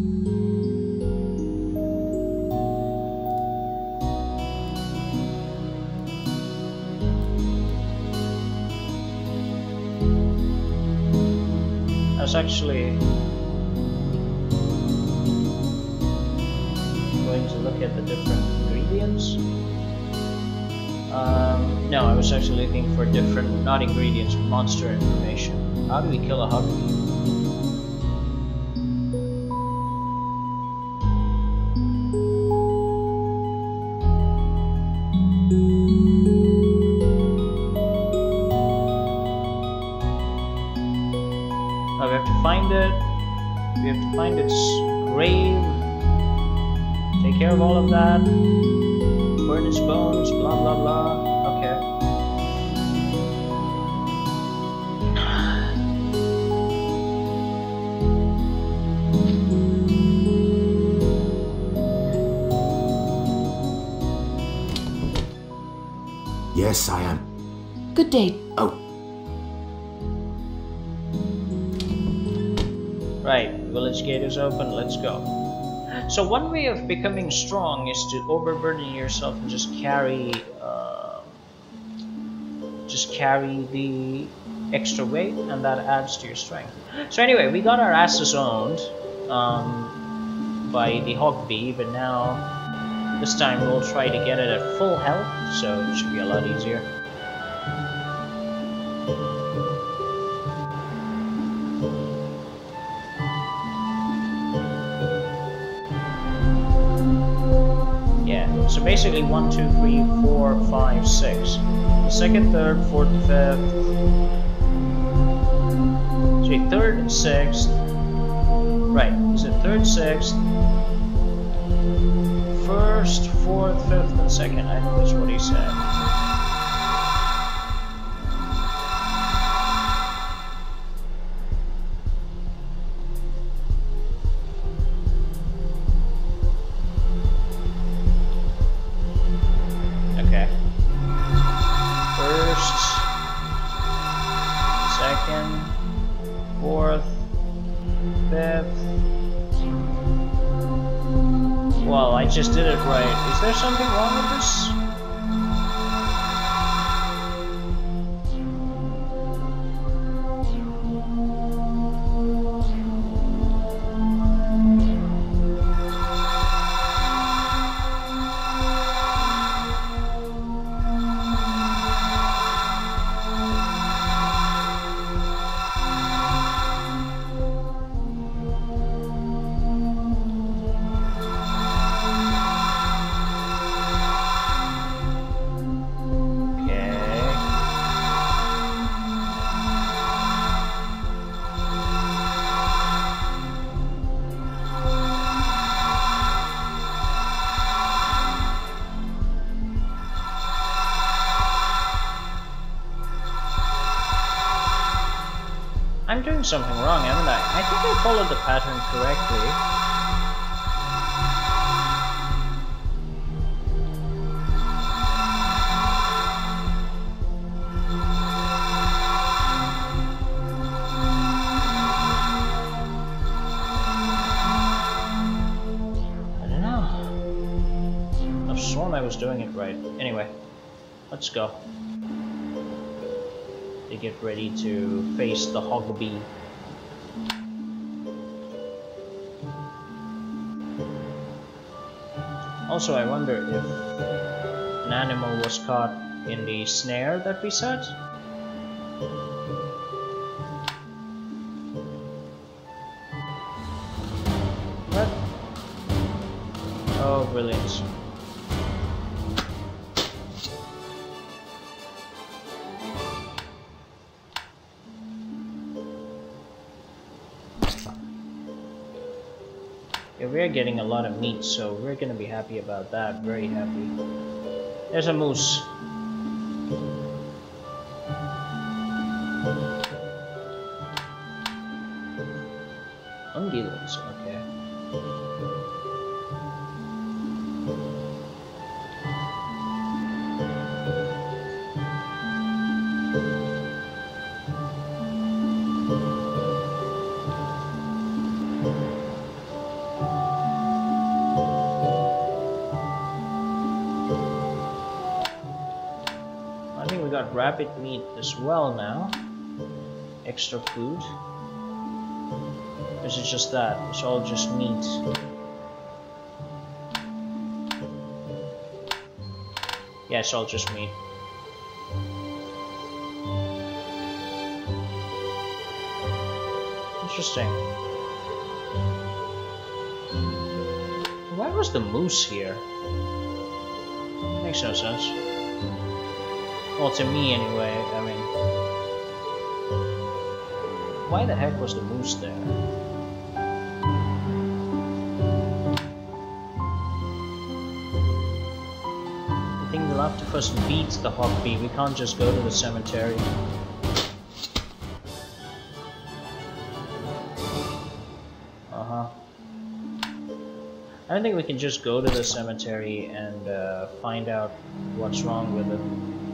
I was actually going to look at the different ingredients. Um, no, I was actually looking for different, not ingredients, monster information. How do we kill a hugbeam? Oh, we have to find it. We have to find its grave. Take care of all of that. Burn its bones, blah blah blah. Okay. Yes, I am. Good day. Oh, Right, village gate is open, let's go. So one way of becoming strong is to overburden yourself and just carry uh, just carry the extra weight, and that adds to your strength. So anyway, we got our asses owned um, by the hogbeam, but now this time we'll try to get it at full health, so it should be a lot easier. So basically one, two, three, four, five, six. The second, third, fourth, fifth. Sorry, third and sixth. Right, is it third, sixth? First, fourth, fifth, and second. I think that's what he said. Just did it right. Is there something wrong with this? I'm doing something wrong, haven't I? I think I followed the pattern correctly. I was doing it right. Anyway, let's go. They get ready to face the Hogby. Also, I wonder if an animal was caught in the snare that we set. What? Oh, brilliant. Yeah, we're getting a lot of meat, so we're gonna be happy about that. Very happy. There's a moose. Ungulates, okay. Rabbit meat as well now. Extra food. Or is it just that? It's all just meat. Yeah, it's all just meat. Interesting. Why was the moose here? Makes no sense. Well, to me anyway, I mean... Why the heck was the moose there? I think we'll have to first beat the Hogby. We can't just go to the cemetery. Uh-huh. I don't think we can just go to the cemetery and uh, find out what's wrong with it.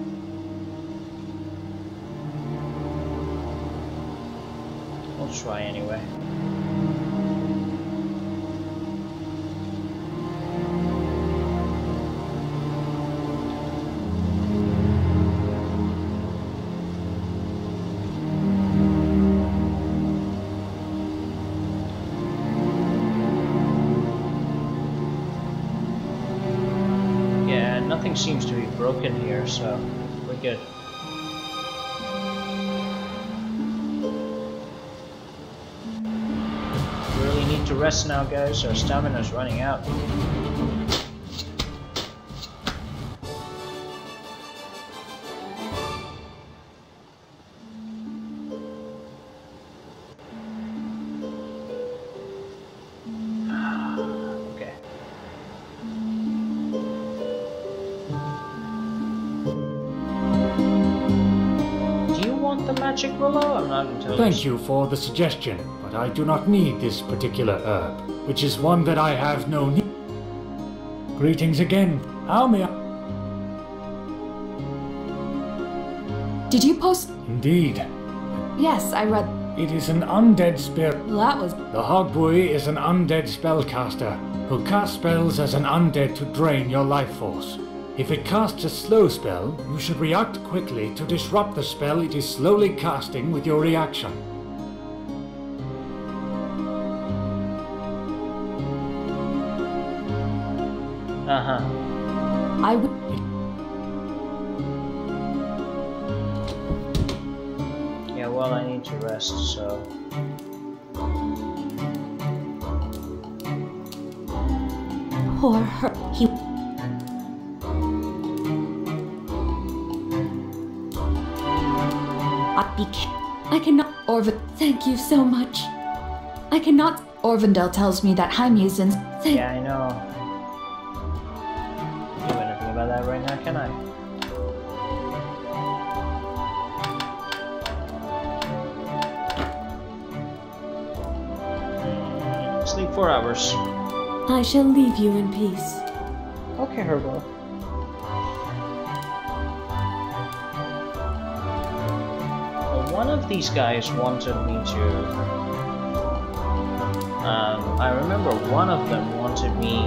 We'll try anyway. Yeah, nothing seems to be broken here, so we're good. To rest now, guys. Our stamina's running out. Okay. Do you want the magic willow? I'm not entirely Thank sure. you for the suggestion. I do not need this particular herb, which is one that I have no need. Greetings again. How may I? Did you post? Indeed. Yes, I read. It is an undead spirit. That was. The Hogby is an undead spellcaster who casts spells as an undead to drain your life force. If it casts a slow spell, you should react quickly to disrupt the spell it is slowly casting with your reaction. Uh-huh. I would. Yeah, well, I need to rest, so... Poor her. He... I beca- I cannot. Orvin. Thank you so much. I cannot. Orvindel tells me that Hyme's in. Thank Yeah, I know. Do anything about that right now, can I? twenty-four hours. I shall leave you in peace. Okay, Herald. Well, one of these guys wanted me to... Um, I remember one of them wanted me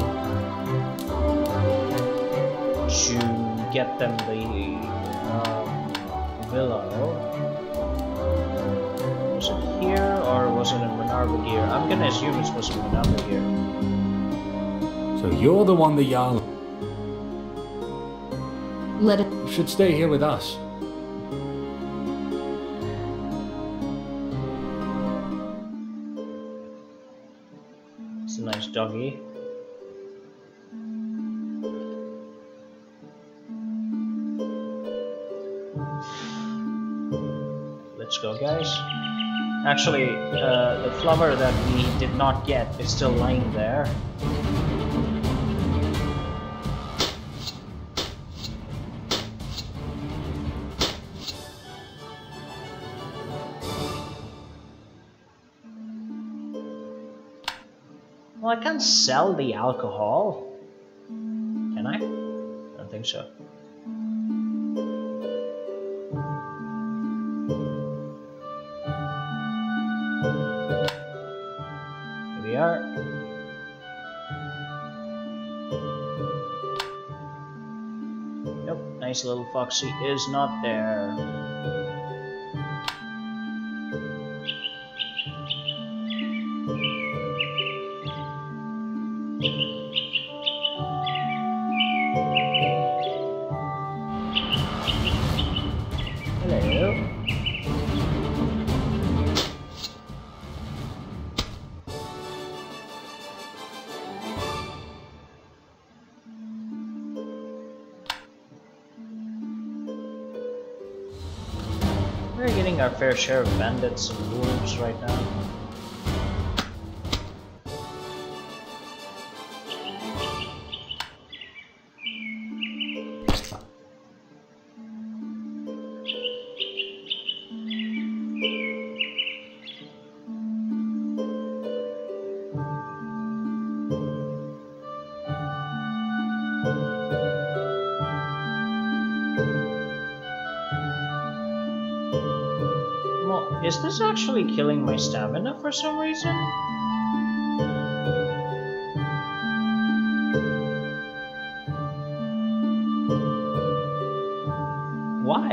to get them the um, willow. Was it here or was it in Ragnarok? I'm gonna assume it's supposed to be Ragnarok. So you're the one the Jarl. Let it. You should stay here with us. It's a nice doggy. Let's go, guys. Actually, uh, the flower that we did not get is still lying there. Well, I can't sell the alcohol. Can I? I don't think so. Here we are. Nope, nice little foxy is not there. We're getting our fair share of bandits and wolves right now. Is this actually killing my stamina for some reason? Why?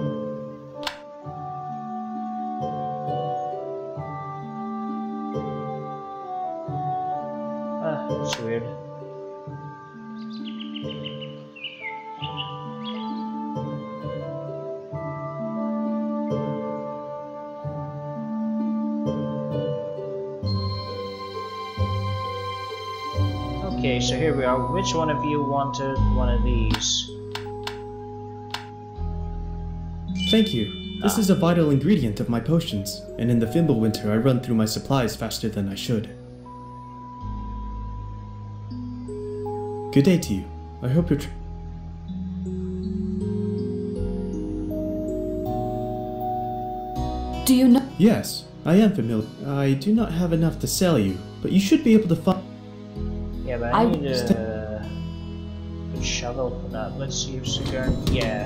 Ah, it's weird. Okay, so here we are. Which one of you wanted one of these? Thank you. This Ah. is a vital ingredient of my potions, and in the Fimbulwinter I run through my supplies faster than I should. Good day to you. I hope you're tr- Do you know? Yes, I am familiar. I do not have enough to sell you, but you should be able to find. Yeah, but I, I need a good shovel for that. Let's see if Sigourney. Yeah.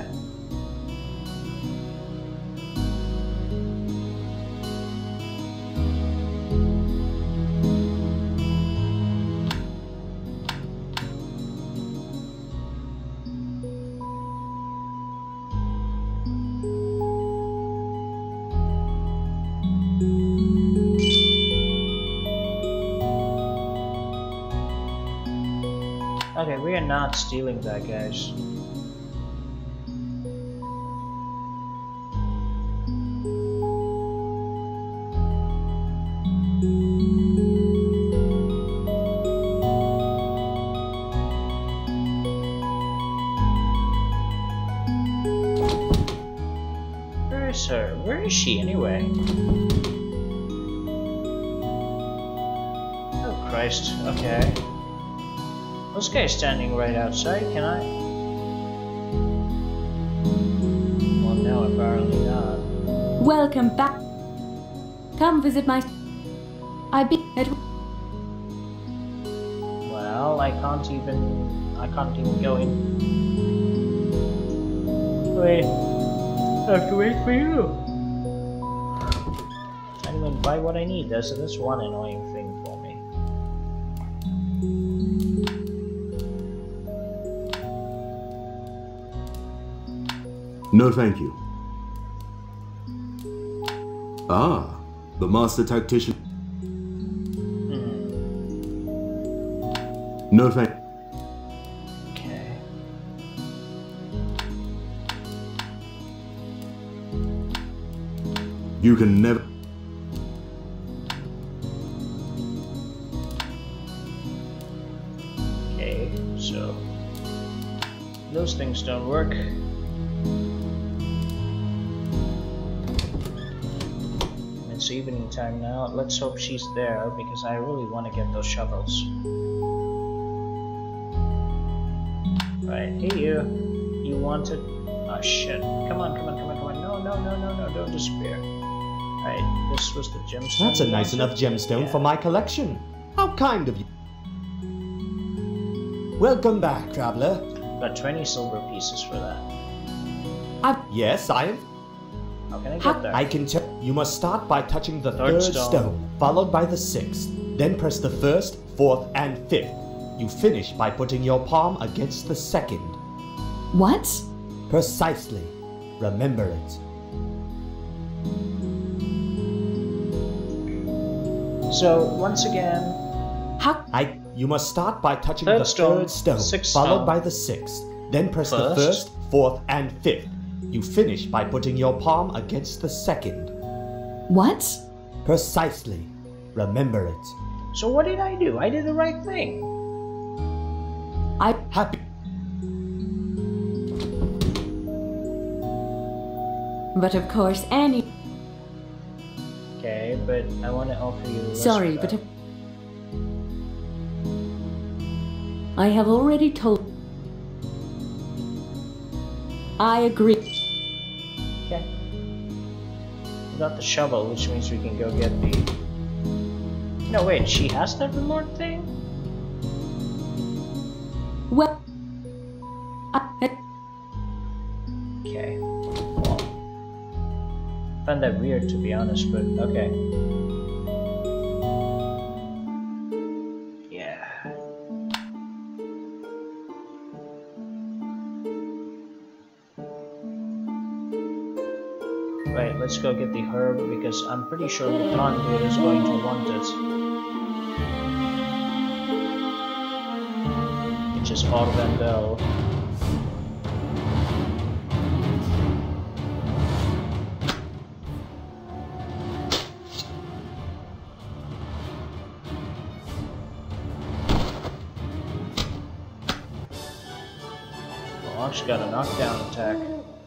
Okay, we are not stealing that, guys. Where is her? Where is she anyway? Oh Christ, okay. This guy's standing right outside, can I? Well, no, apparently not. Welcome back. Come visit my... I be. It... I can't even... I can't even go in. Wait. I have to wait for you. I didn't even buy what I need. That's, that's one annoying thing for me. No thank you. Ah, the master tactician. Hmm. No thank Okay. You can never... Okay, so... those things don't work. It's evening time now. Let's hope she's there because I really want to get those shovels. Right, hey you. You wanted... Oh shit. Come on, come on, come on, come on. No, no, no, no, no, don't despair. Right, this was the gemstone. That's a nice enough gemstone yeah. for my collection. How kind of you. Welcome back, traveler. Got twenty silver pieces for that. I... Yes, I am... How can I get there? I can tell. You must start by touching the Third third, stone. stone. followed by the sixth. Then press the first, fourth, and fifth. You finish by putting your palm against the second. What? Precisely. Remember it. So, once again... How? I. You must start by touching Third the stone, third stone, sixth followed stone. by the sixth. Then press the First. first, fourth, and fifth. You finish by putting your palm against the second. What? Precisely. Remember it. So what did I do? I did the right thing. I happy. But of course, any. Okay, but I want to offer you less Sorry, for but that. if... I have already told. I agree. Okay. We got the shovel, which means we can go get the... No, wait, she has that remote thing? Well, I, Okay. Well, I find that weird, to be honest, but okay. Yeah. Right, let's go get the herb because I'm pretty sure the plant dude is going to want it. Which is Orvendel. Oh, she got a knockdown attack.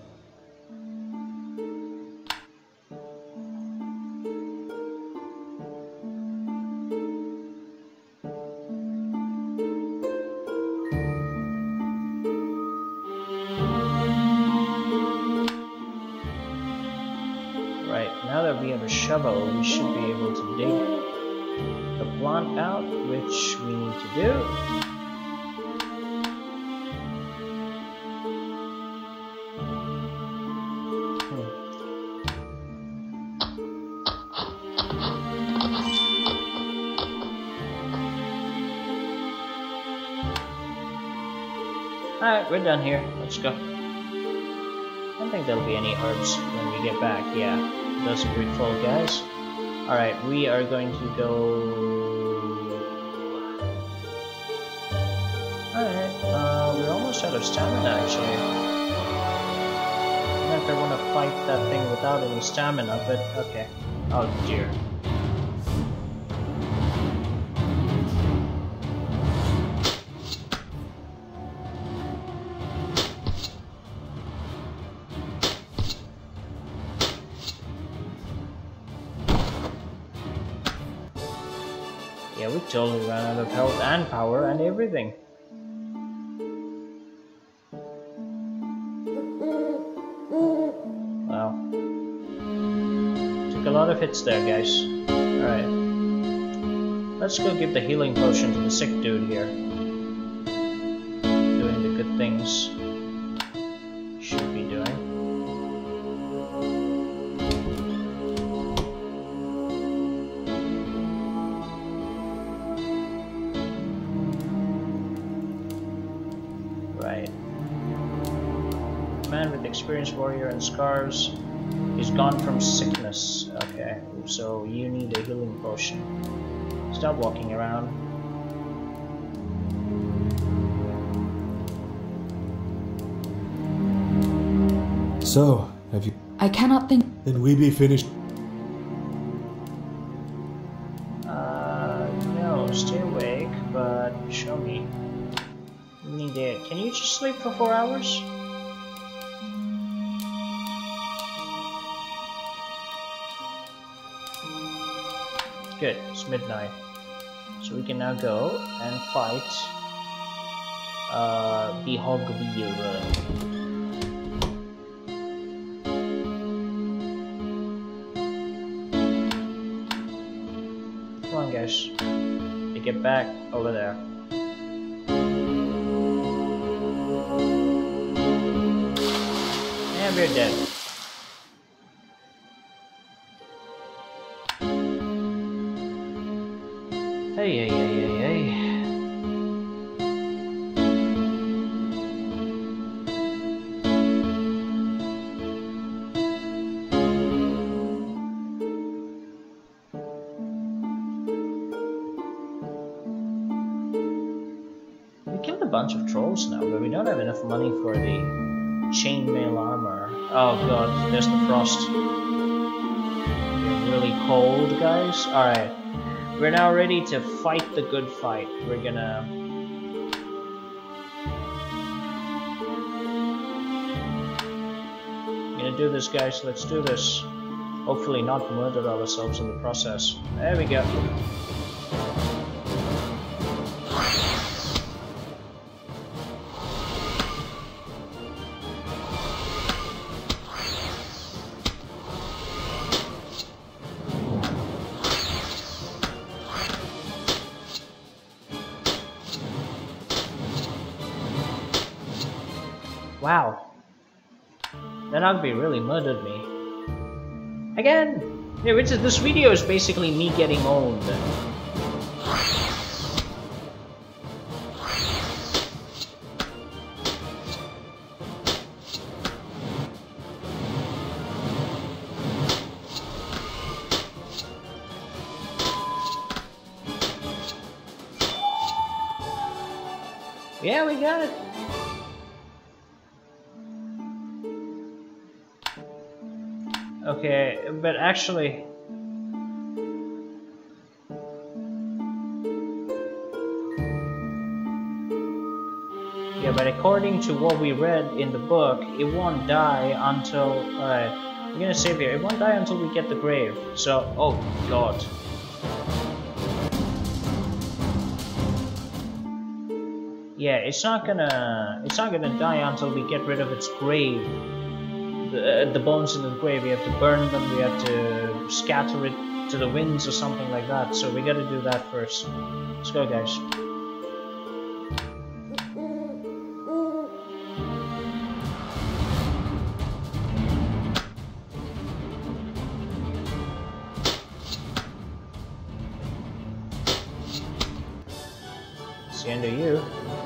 Now that we have a shovel, we should be able to dig the plant out, which we need to do. Hmm. Alright, we're done here. Let's go. I don't think there'll be any herbs when we get back, yeah. Those are pretty full, guys. Alright, we are going to go... Alright, uh, we're almost out of stamina, actually. I don't know if I want to fight that thing without any stamina, but okay. Oh dear. Yeah, we totally ran out of health and power and everything. Wow. Took a lot of hits there, guys. Alright. Let's go give the healing potion to the sick dude here. experienced warrior and scars. He's gone from sickness. Okay, so you need a healing potion. Stop walking around. So, have you... I cannot think... Then we be finished. Uh, no, stay awake, but show me. Need it. Can you just sleep for four hours? Good, it's midnight. So we can now go and fight uh, the Hogbearer. Come on guys, to get back over there. And we're dead. Hey, hey, hey, hey, hey. We killed a bunch of trolls now, but we don't have enough money for the chainmail armor. Oh god, there's the frost. You're really cold, guys. Alright. We're now ready to fight the good fight. We're gonna... We're gonna do this, guys. Let's do this. Hopefully not murder ourselves in the process. There we go. Wow. That Ugby really murdered me. Again! Yeah, which is, this video is basically me getting owned. Yeah, we got it. Okay, but actually... Yeah, but according to what we read in the book, it won't die until... Alright, we're gonna save here. It won't die until we get the grave. So, oh god. Yeah, it's not gonna... It's not gonna die until we get rid of its grave. The, uh, the bones in the grave, we have to burn them, we have to scatter it to the winds or something like that, so we gotta do that first. Let's go, guys. It's the end of you.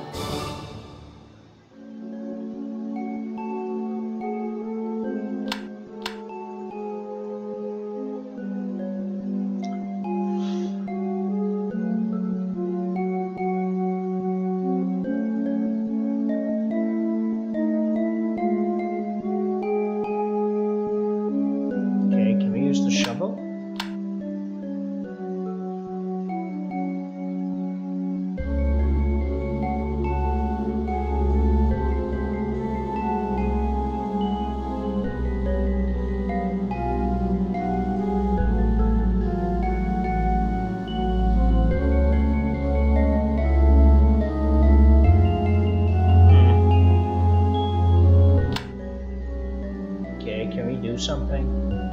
Something.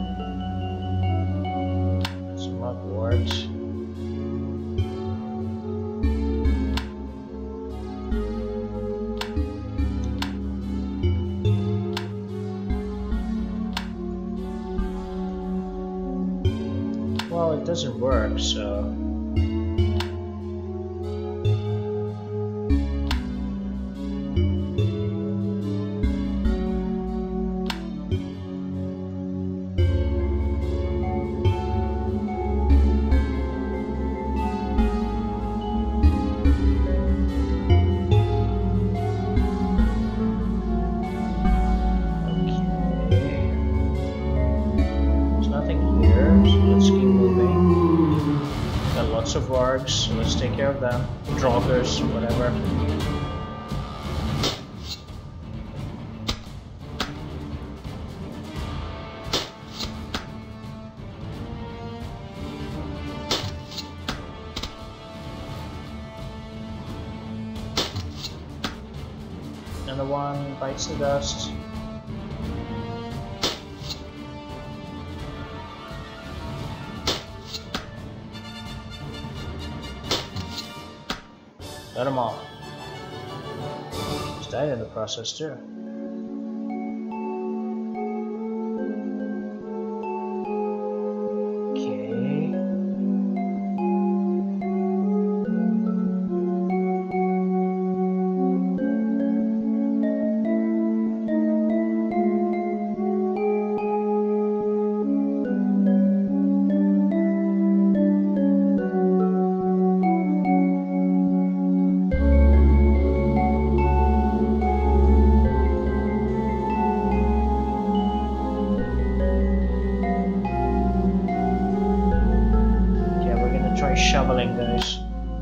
Some mugworts. Well, it doesn't work, so... lots of wargs, so let's take care of them. Draugrs, whatever. Another one bites the dust. Got them all. Just died in the process too. Okay. Shoveling, guys.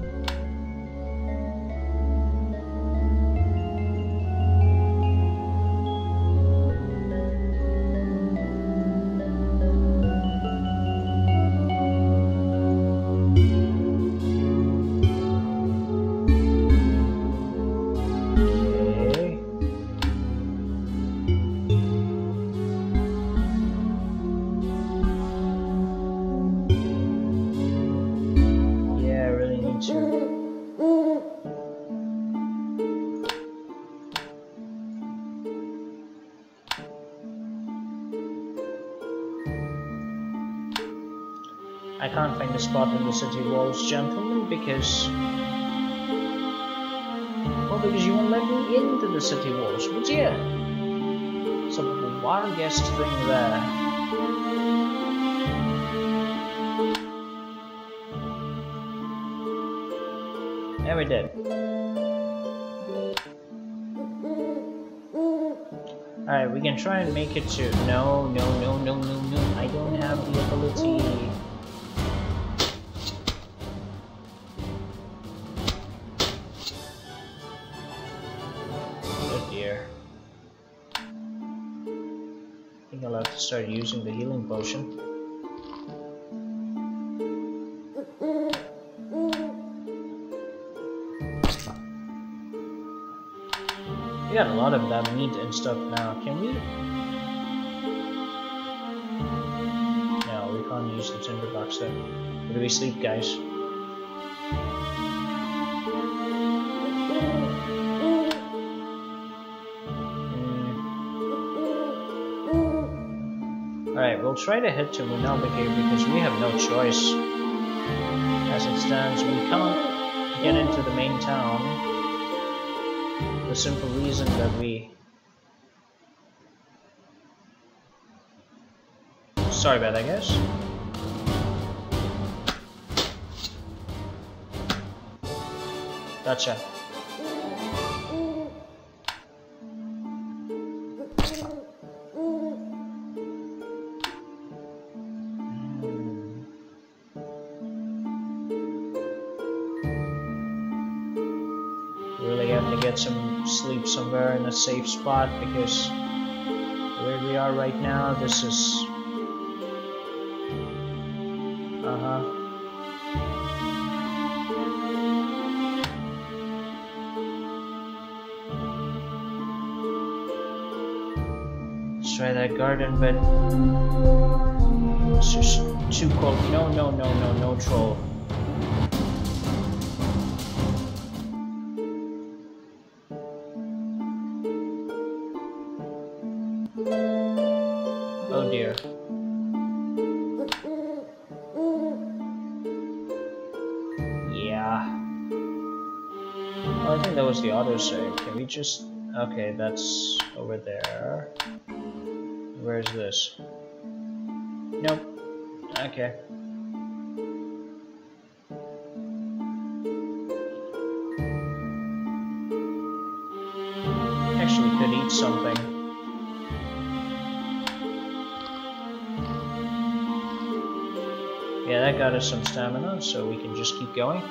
I can't find a spot in the city walls, gentlemen, because... Well, because you won't let me into the city walls, would you? Some wargest thing there. There we did. Alright, we can try and make it to... No, no, no, no, no, no. I don't have the ability. Oh dear. I think I'll have to start using the healing potion. We got a lot of that meat and stuff now. Can we? No, we can't use the tinderbox there. Where do we sleep, guys? Mm. Alright, we'll try to head to Munalbeke because we have no choice. As it stands, we can't get into the main town. The simple reason that we... Sorry about that, guys. Gotcha. Really have to get some sleep somewhere in a safe spot because where we are right now, this is uh-huh. Let's try that garden, but it's just too cold. No, no, no, no, no troll. Oh dear. Yeah. Oh, I think that was the autosave. Can we just... Okay, that's over there. Where's this? Nope. Okay. Actually could eat something. Yeah, that got us some stamina, so we can just keep going.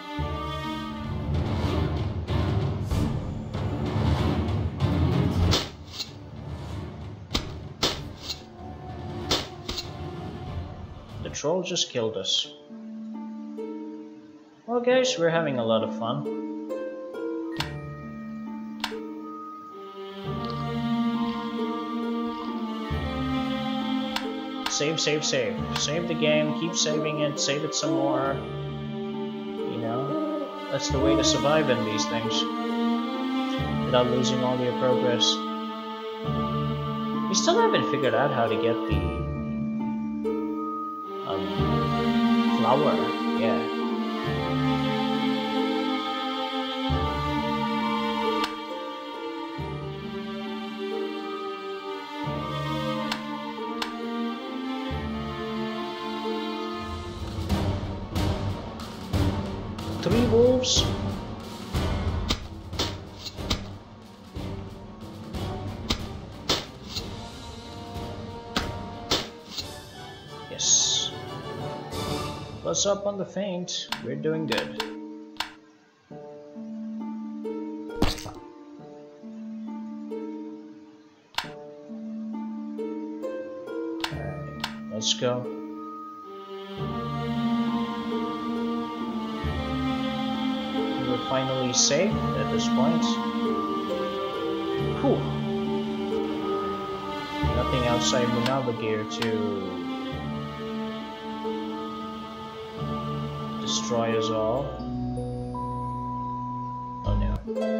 The troll just killed us. Well guys, we're having a lot of fun. Save, save, save. Save the game, keep saving it, save it some more. You know, that's the way to survive in these things. Without losing all your progress. We still haven't figured out how to get the um, flower, yeah. Three wolves. Yes. Plus up on the feint. We're doing good. Alright, let's go. Finally safe at this point. Whew. Nothing outside Munava gear to destroy us all. Oh no.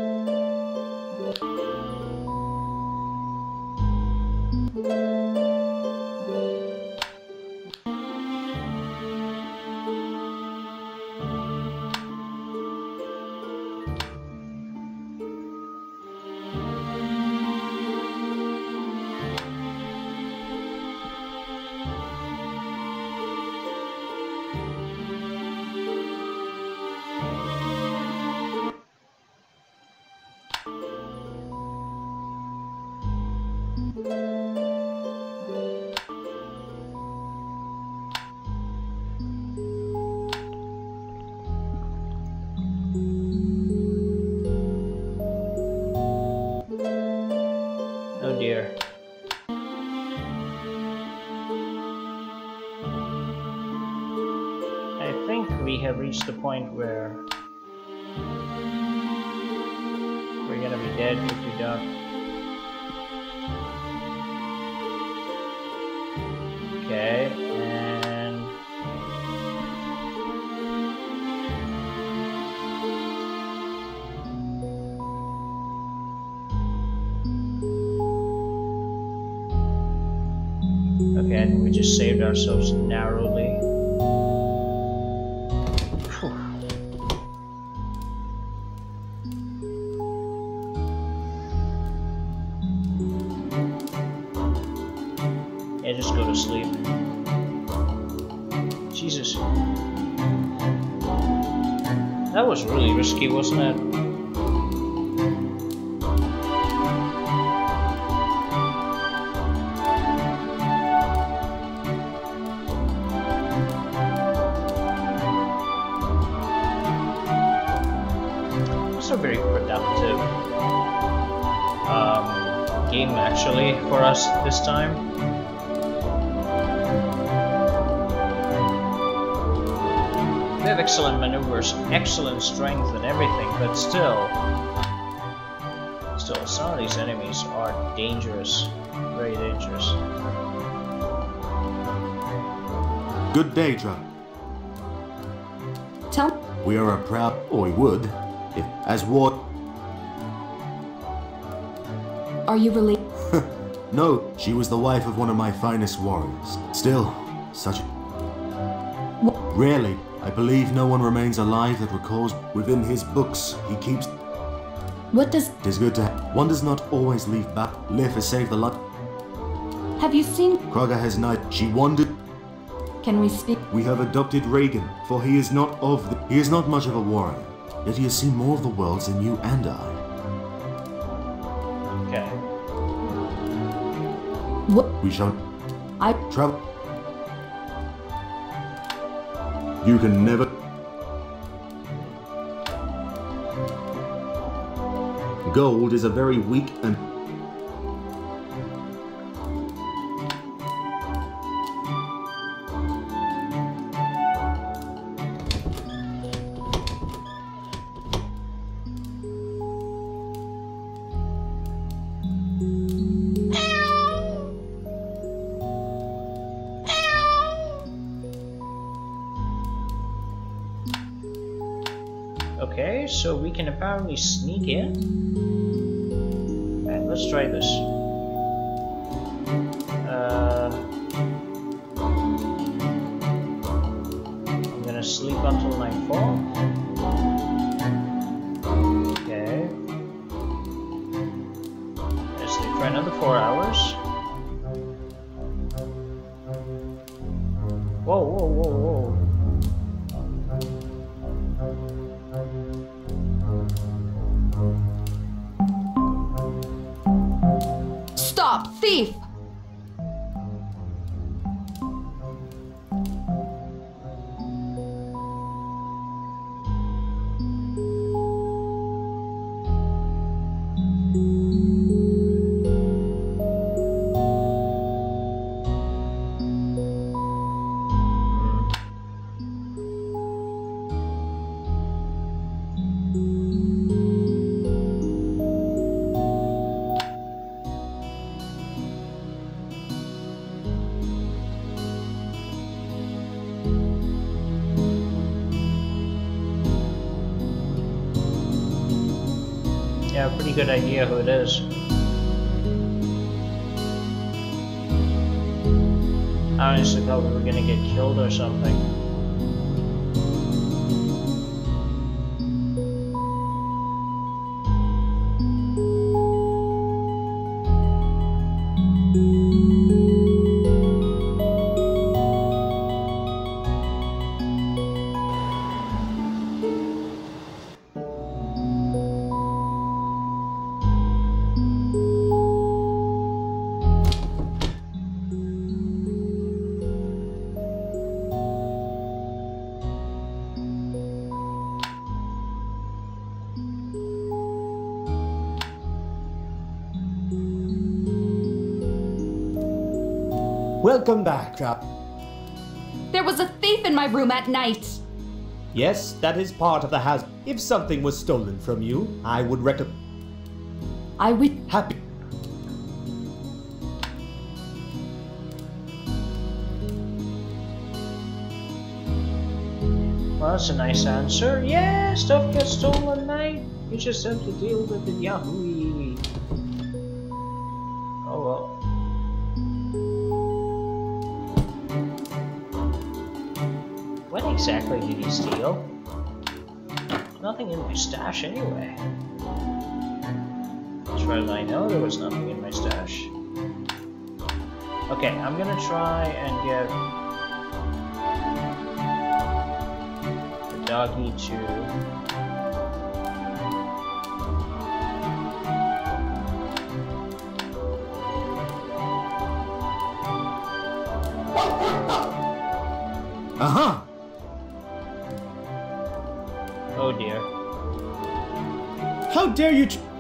Oh dear. I think we have reached the point where we're gonna be dead if we don't. Okay, and okay, I think we just saved ourselves narrowly. Whew. Yeah, just go to sleep. Jesus. That was really risky, wasn't it? It's a very productive um, game, actually, for us this time. We have excellent maneuvers, excellent strength and everything, but still, still, some of these enemies are dangerous, very dangerous. Good day, Dra. Tell We are a proud, or we would, if, as war. Are you related? No, she was the wife of one of my finest warriors. Still, such a... Rarely, I believe no one remains alive that recalls within his books he keeps. What does... Tis good to have. One does not always leave back. Live to save the lot. Have you seen... Kraga has not. She wandered. Can we speak? We have adopted Reagan, for he is not of the... He is not much of a warrior. Yet he has seen more of the worlds than you and I. Okay. What? We shall... I... Travel... You can never... Gold is a very weak and... Okay, so we can apparently sneak in. Alright, let's try this. Uh, I'm gonna sleep until nightfall. Okay. Gonna sleep for another four hours. Whoa, whoa, whoa, whoa. Stop, thief! Yeah, pretty good idea who it is. I honestly thought we were gonna get killed or something. Welcome back, Trap. There was a thief in my room at night. Yes, that is part of the hazard. If something was stolen from you, I would recommend... I would... Happy... Well, that's a nice answer. Yeah, stuff gets stolen at night. You just have to deal with it, yahoo! Oh well. What exactly did he steal? Nothing in my stash anyway. As far as I know, there was nothing in my stash. Okay, I'm gonna try and get the doggy to... Uh-huh! Oh dear. How dare you tr-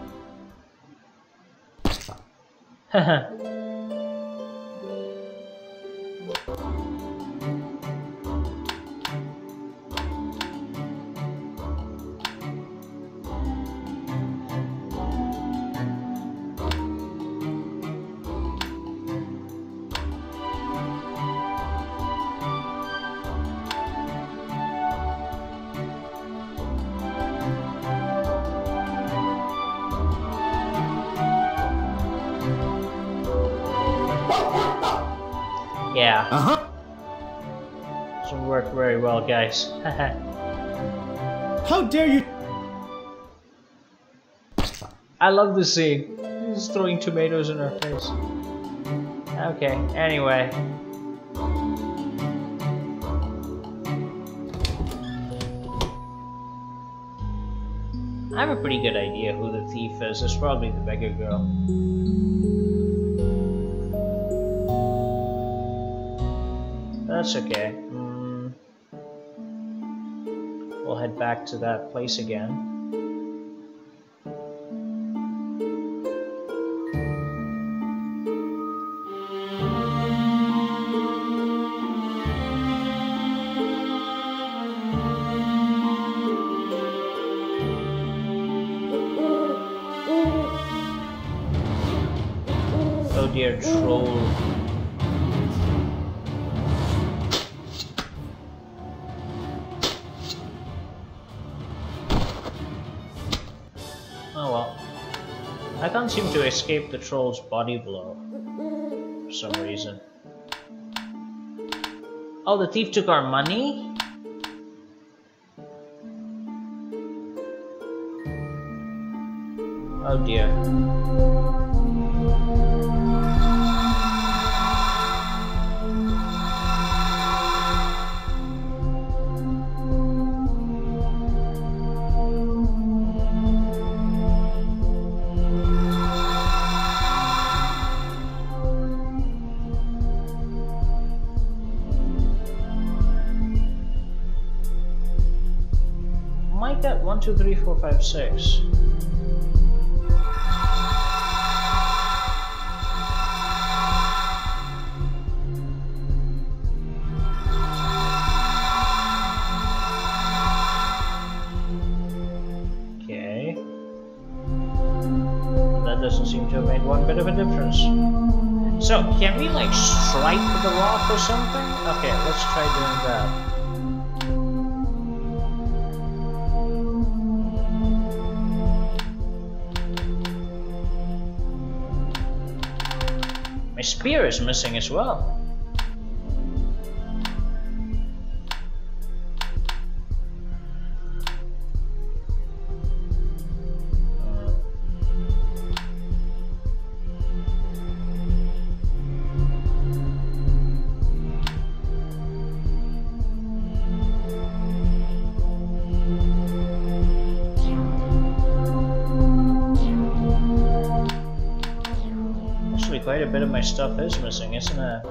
Haha. Yeah. Uh-huh. Doesn't work very well, guys. How dare you? I love this scene. He's throwing tomatoes in her face. Okay, anyway. I have a pretty good idea who the thief is. It's probably the beggar girl. That's okay. Mm. we'll head back to that place again. Oh dear, troll. Oh well. I can't seem to escape the troll's body blow for some reason. Oh, the thief took our money? Oh dear. Might get one, two, three, four, five, six. Okay. That doesn't seem to have made one bit of a difference. So, can we like strike the rock or something? Okay, let's try doing that. My spear is missing as well. Quite a bit of my stuff is missing, isn't it?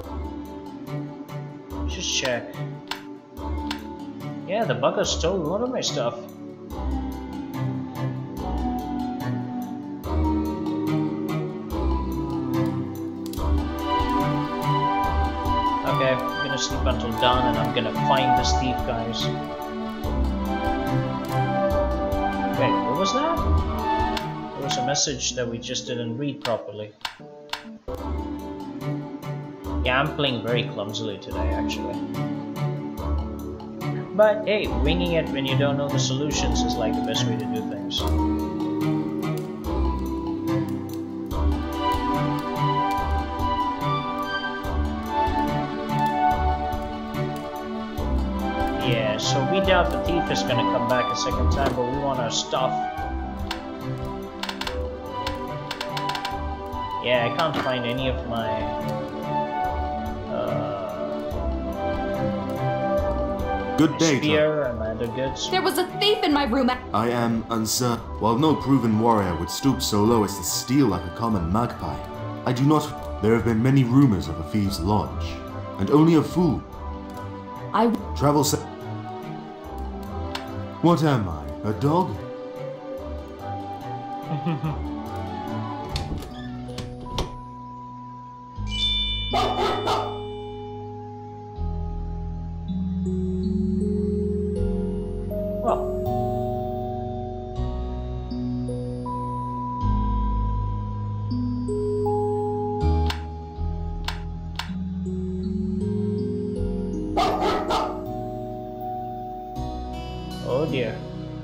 Just check. Yeah, the bugger stole a lot of my stuff. Okay, I'm gonna sleep until dawn and I'm gonna find this thief, guys. Wait, what was that? There was a message that we just didn't read properly. Yeah, I'm playing very clumsily today, actually. But hey, winging it when you don't know the solutions is like the best way to do things. Yeah, so we doubt the thief is gonna come back a second time, but we want our stuff. Yeah, I can't find any of my... Good day, spear and other goods. There was a thief in my room. I am uncertain. While no proven warrior would stoop so low as to steal like a common magpie, I do not. There have been many rumors of a thieves' lodge, and only a fool. I travel. Se what am I? A dog? Oh dear.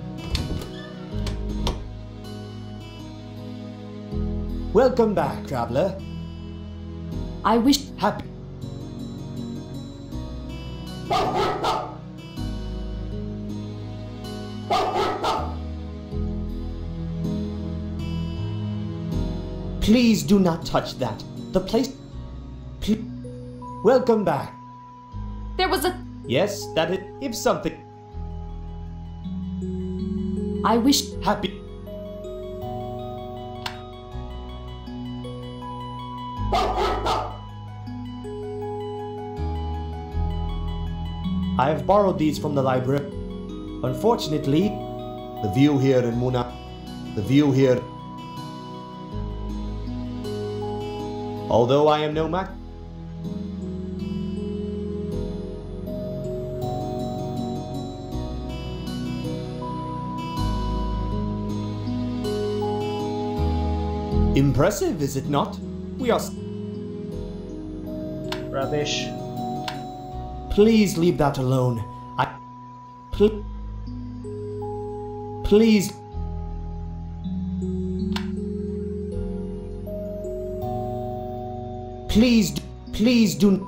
Welcome back, traveler. I wish happy. Please do not touch that. The place... Please. Welcome back. There was a... Yes, that it... If something... I wish... Happy... I have borrowed these from the library. Unfortunately, the view here in Muna, the view here, although I am no mag, impressive, is it not? We are... Rubbish. Please leave that alone. I... Pl please... Please, do, please do...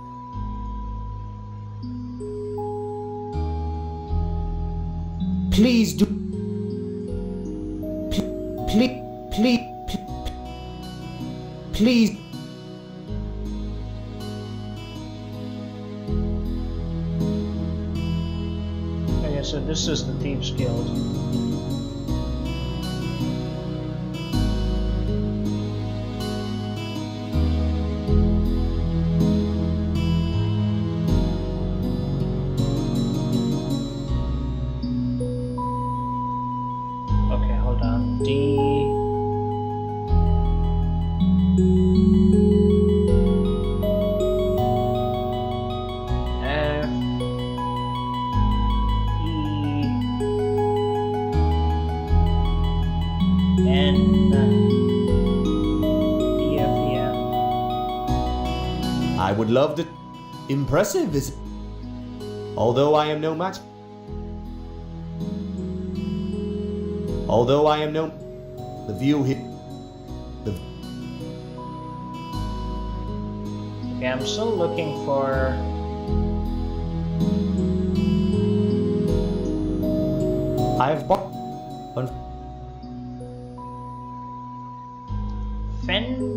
Please do... Please, please... Please. Okay, so this is the Thieves Guild. Okay, hold on. D. I would love to... Impressive, is it? Although I am no match... Although I am no... The view here... The... Okay, I'm still looking for... I have bought... Un Fend...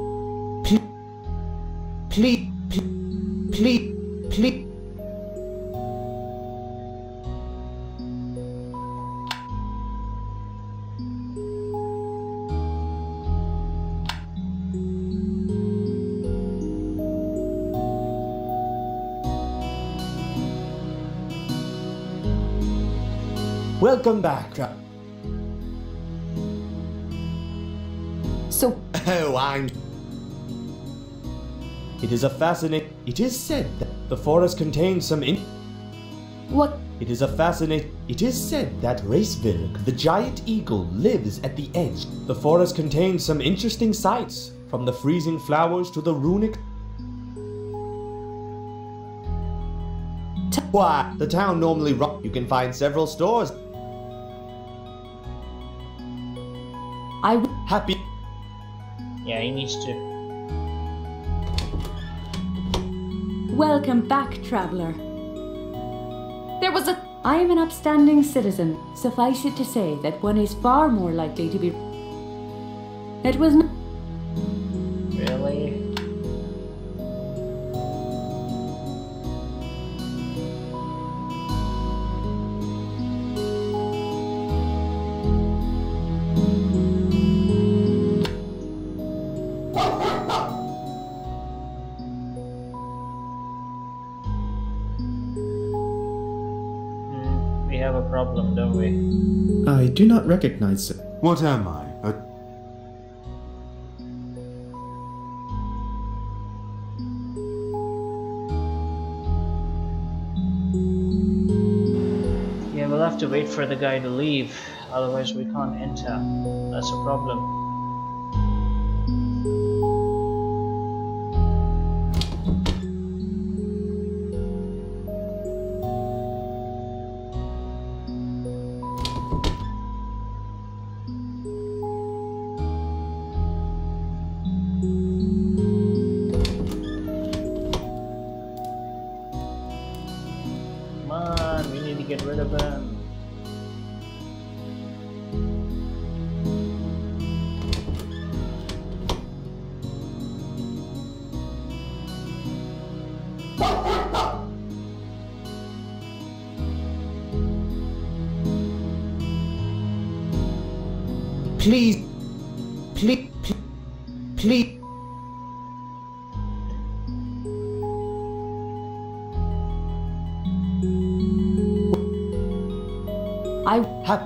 Please, please, please. Welcome back. So... Oh, I'm... It is a fascinating... It is said that the forest contains some in... What? It is a fascinating... It is said that Racevilk, the giant eagle, lives at the edge. The forest contains some interesting sights, from the freezing flowers to the runic... Why, the town normally ru- You can find several stores. I w- Happy... Yeah, he needs to... Welcome back, traveller. There was a... I am an upstanding citizen. Suffice it to say that one is far more likely to be... It was not... Really? Problem, don't we? I do not recognize it. What am I? A... Yeah, we'll have to wait for the guy to leave, otherwise we can't enter. That's a problem. Get rid of them. Please, please, please. I have.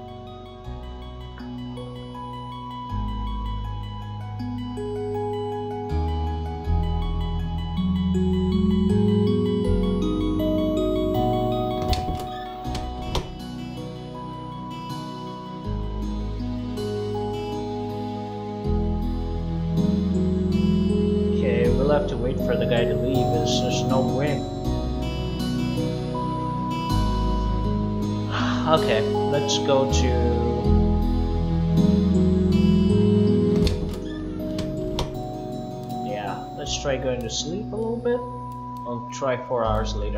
Okay, we'll have to wait for the guy to leave, as there's no way. Okay, let's go to... Yeah, let's try going to sleep a little bit. I'll try four hours later.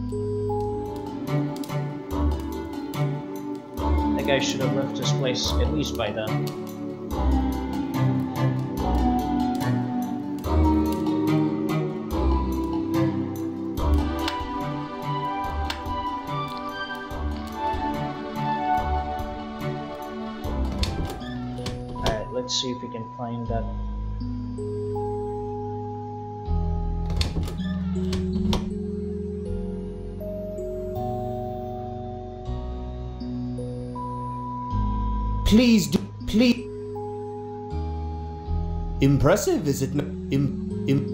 That guy should have left this place at least by then. Let's see if we can find that. Please do, please. Impressive, is it not? Im, im.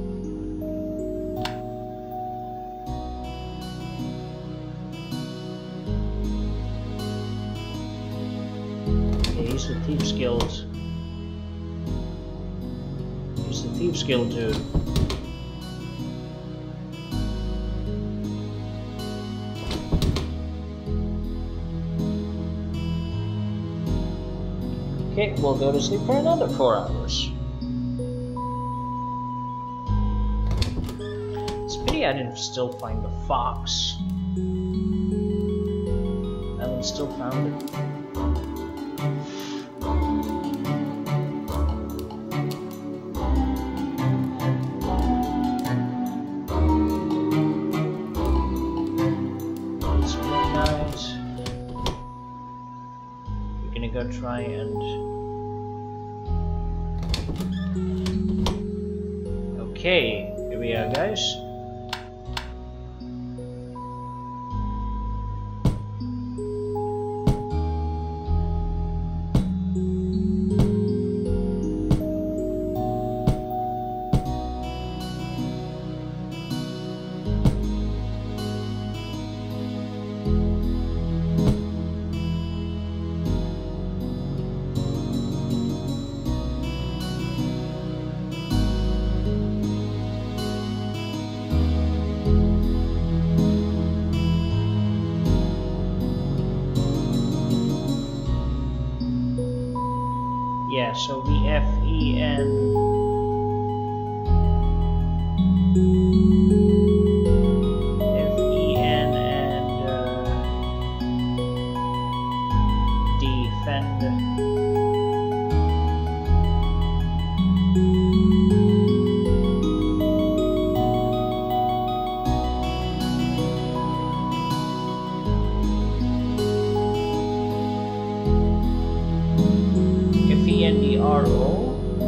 Okay, he's the Thieves Guild. He's the Thieves Guild dude. Okay, we'll go to sleep for another four hours. It's a pity I didn't still find the fox. I haven't still found it. It's midnight. We're gonna go try and... Okay, here we are, guys. Yeah, so V F E N F E N and uh, defend. F E N D R O.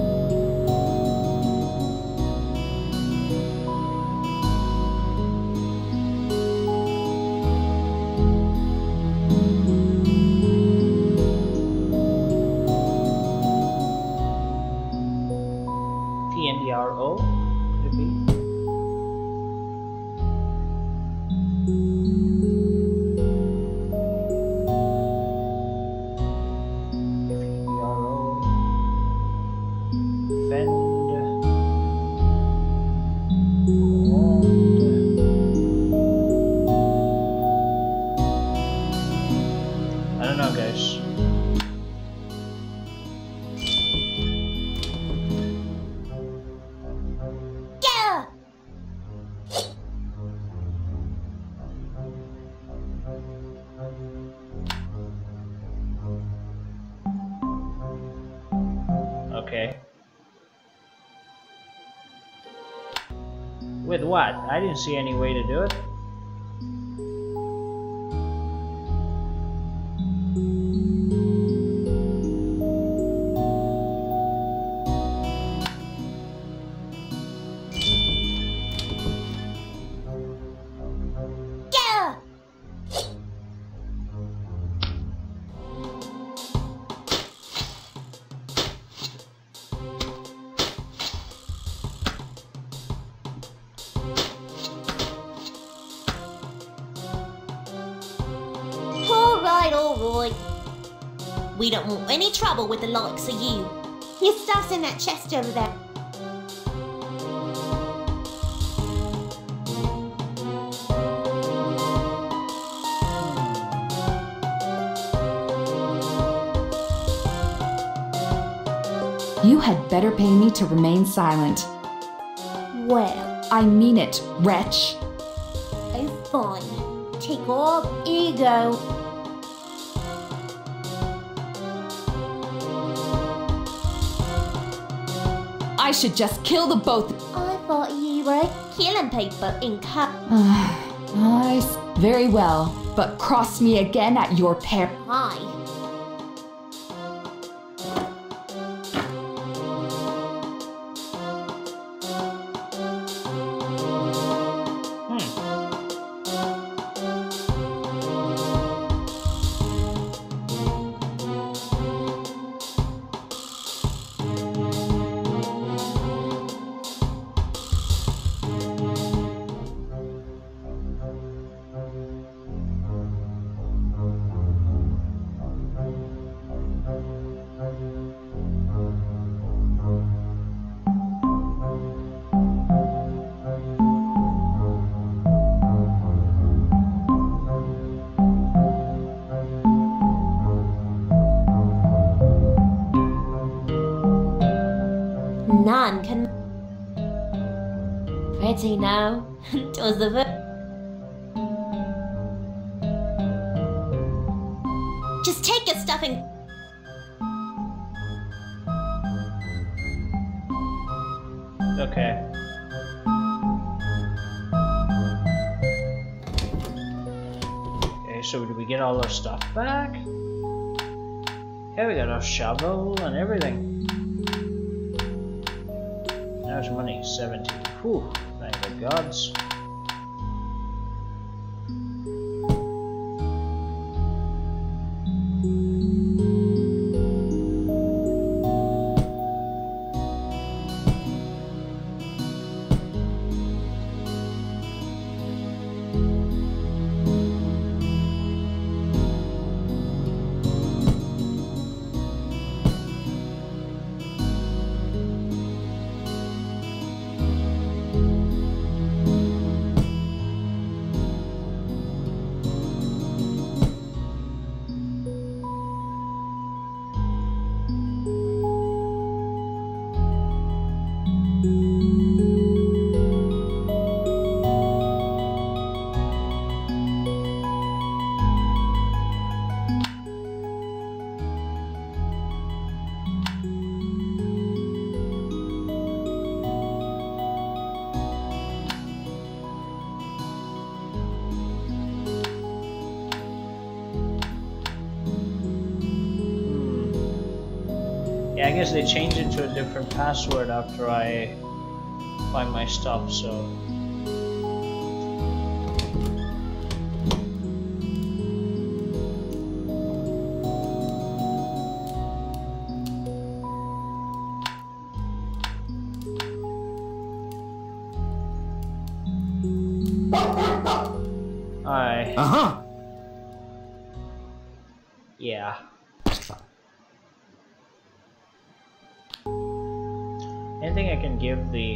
P N D R O, could it be? I don't know, guys. Yeah! Okay. With what? I didn't see any way to do it. Yeah! boy. We don't want any trouble with the likes of you. Your stuff's in that chest over there. You had better pay me to remain silent. Well, I mean it, wretch. oh fine. Take off. Here you go. I should just kill the both. I thought you were killing people in cup. I s- Very well, but cross me again at your per- Hi. None can. Pretty now. Twas the ver- Just take your stuff and. Okay. Okay, so do we get all our stuff back? Yeah, we got our shovel and everything. There's money, seventy. Whew, thank the gods. Yeah, I guess they changed it to a different password after I find my stuff, so... I... Uh-huh! Yeah. Anything I can give the...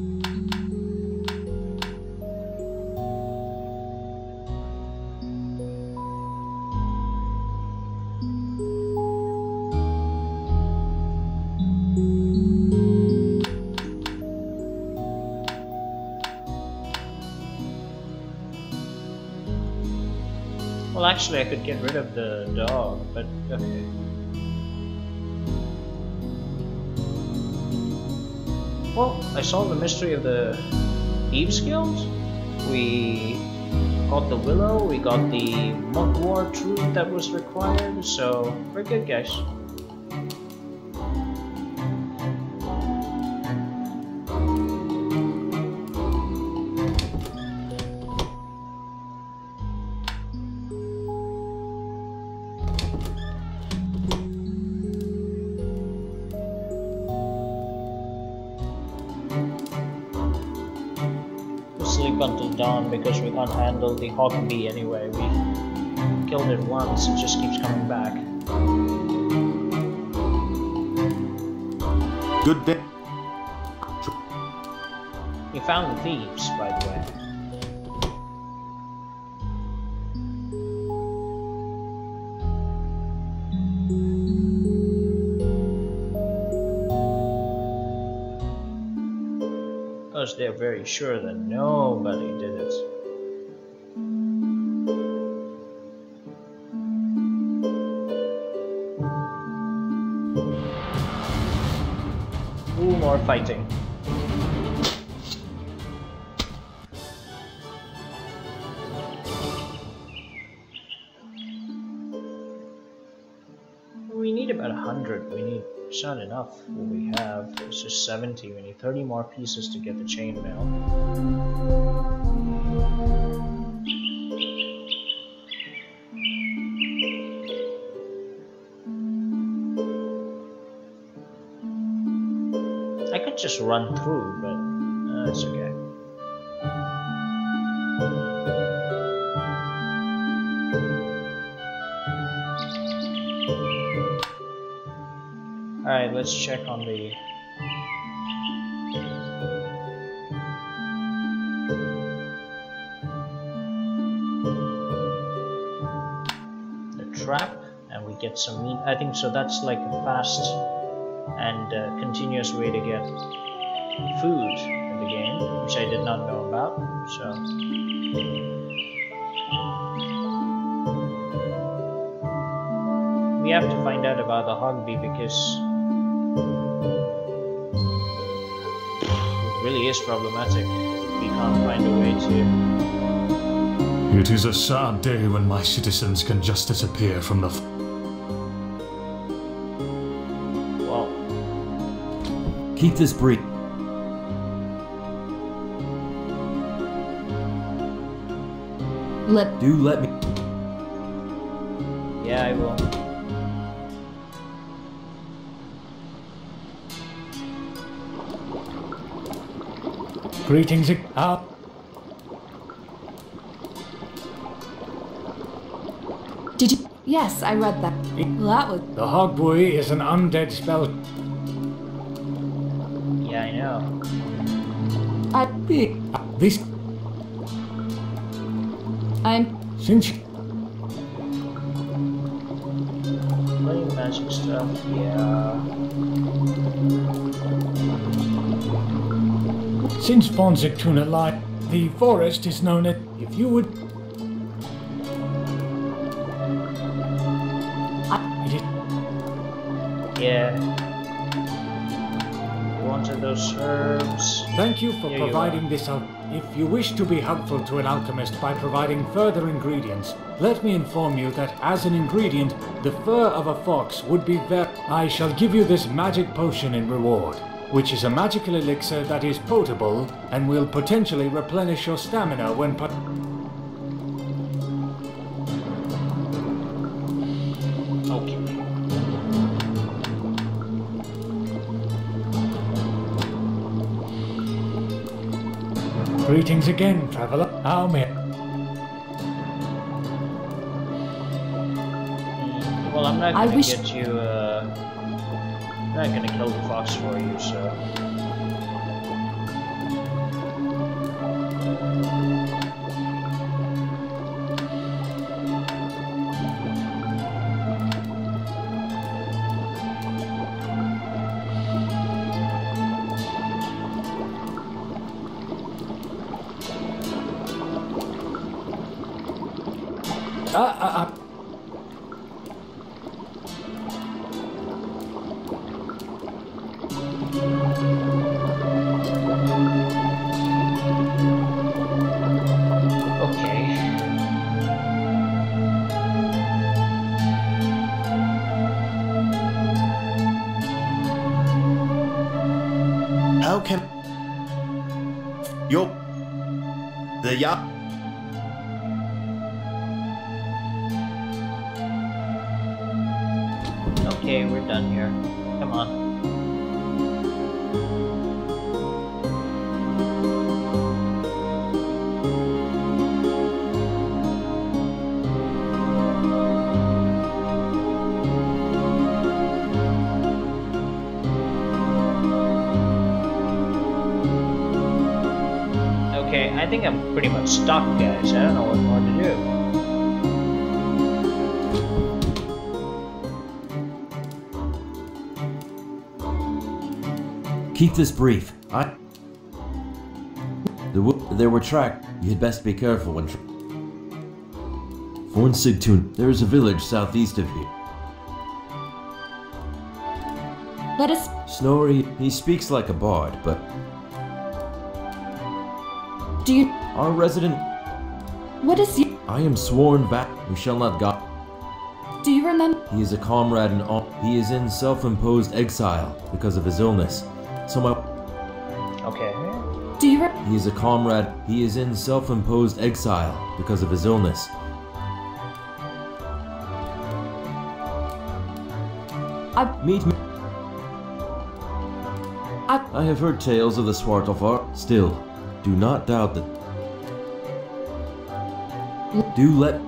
Well, actually I could get rid of the dog, but okay. Well, I solved the mystery of the Thieves Guild. We got the willow, we got the mugwort root that was required, so we're good, guys. Until dawn because we can't handle the Hawkbee anyway. We killed it once, it just keeps coming back. Good day. You found the thieves, by the way. Because they're very sure that nobody did it. Ooh, more fighting. We need about a hundred. We need. It's not enough. What we have is just seventy. We need thirty more pieces to get the chainmail. I could just run through, but uh, it's okay. Alright, let's check on the... the trap, and we get some meat. I think so that's like a fast and uh, continuous way to get food in the game, which I did not know about, so... We have to find out about the Hogby because it really is problematic. We can't find a way to... It is a sad day when my citizens can just disappear from the... F well... Keep this brief. Let... Do let me... Yeah, I will. Greetings, up. Did you? Yes, I read that. Well, that was... The Hogboy is an undead spell. Yeah, I know. I... This... I'm... Since... Playing magic stuff, yeah. Since Fonzictuna lied, the forest is known as... If you would... It is... Yeah. You wanted those herbs. Thank you for Here you providing are. this out. If you wish to be helpful to an alchemist by providing further ingredients, let me inform you that as an ingredient, the fur of a fox would be very... I shall give you this magic potion in reward, which is a magical elixir that is potable and will potentially replenish your stamina when put... Okay. Greetings again, traveler. How may... Well, I'm not I gonna wish- get you, uh... I'm not gonna kill the fox for you, so... Ah, ah, ah. Okay. How can... Yo... The ya... Okay, we're done here. Come on. think I'm pretty much stuck, guys. I don't know what more to do. Keep this brief. I... There, w there were track. You'd best be careful when... Forn Sigtun, there is a village southeast of here. Let us... Snorri, he speaks like a bard, but... Do you... Our resident... What is you... I am sworn back. We shall not go... Do you remember... He is a comrade in all... He is in self-imposed exile because of his illness. So my... Okay. Do you... Re He is a comrade. He is in self-imposed exile because of his illness. I... Meet me... I... I have heard tales of the Svartalfar. Still, do not doubt that... Do let...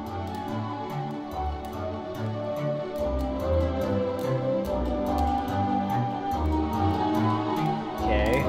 Okay.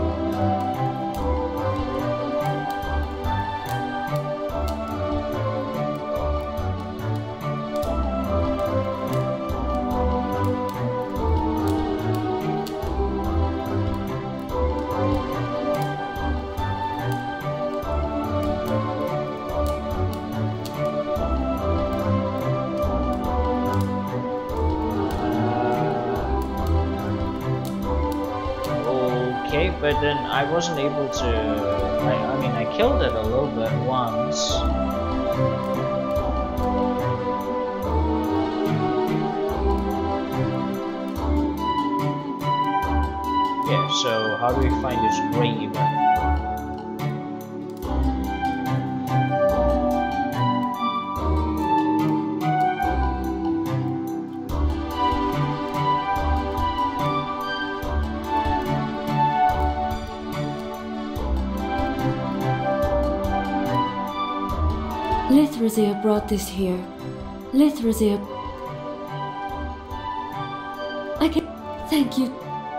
Okay, but then I wasn't able to... I, I mean, I killed it a little bit once. Yeah, so how do we find his grave? Lithrazir brought this here. Lithrazir... I can... Thank you.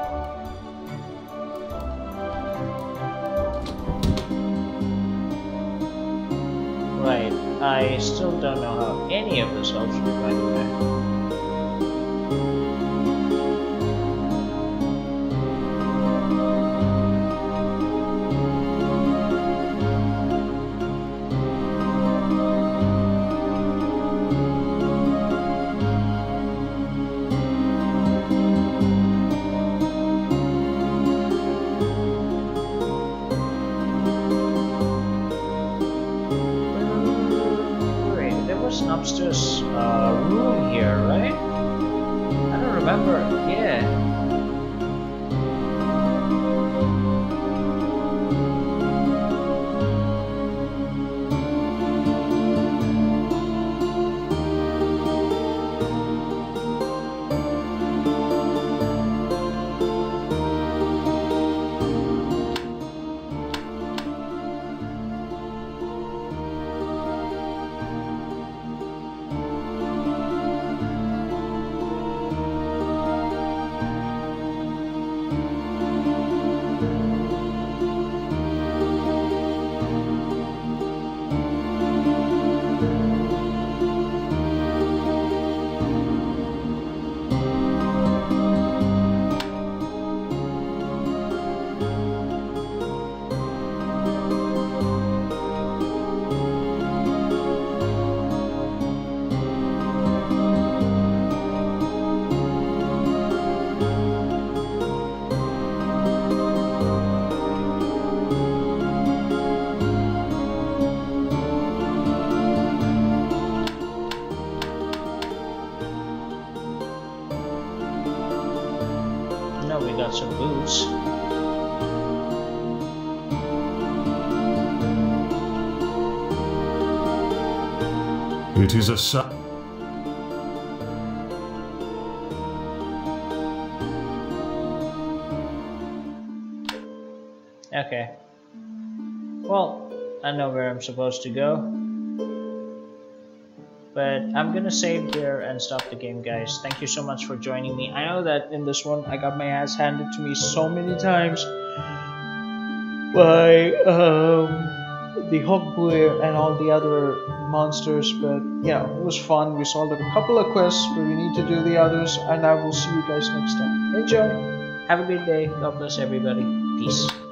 Right, I still don't know how any of this helps me, by the way. An upstairs uh, room here, right? I don't remember. Yeah. We got some boots. It is a su- Okay. Well, I know where I'm supposed to go. But I'm gonna save here and stop the game, guys. Thank you so much for joining me. I know that in this one I got my ass handed to me so many times by um, the Hogbuir and all the other monsters, but yeah, it was fun. We solved a couple of quests, but we need to do the others, and I will see you guys next time. Enjoy! Have a great day. God bless everybody. Peace.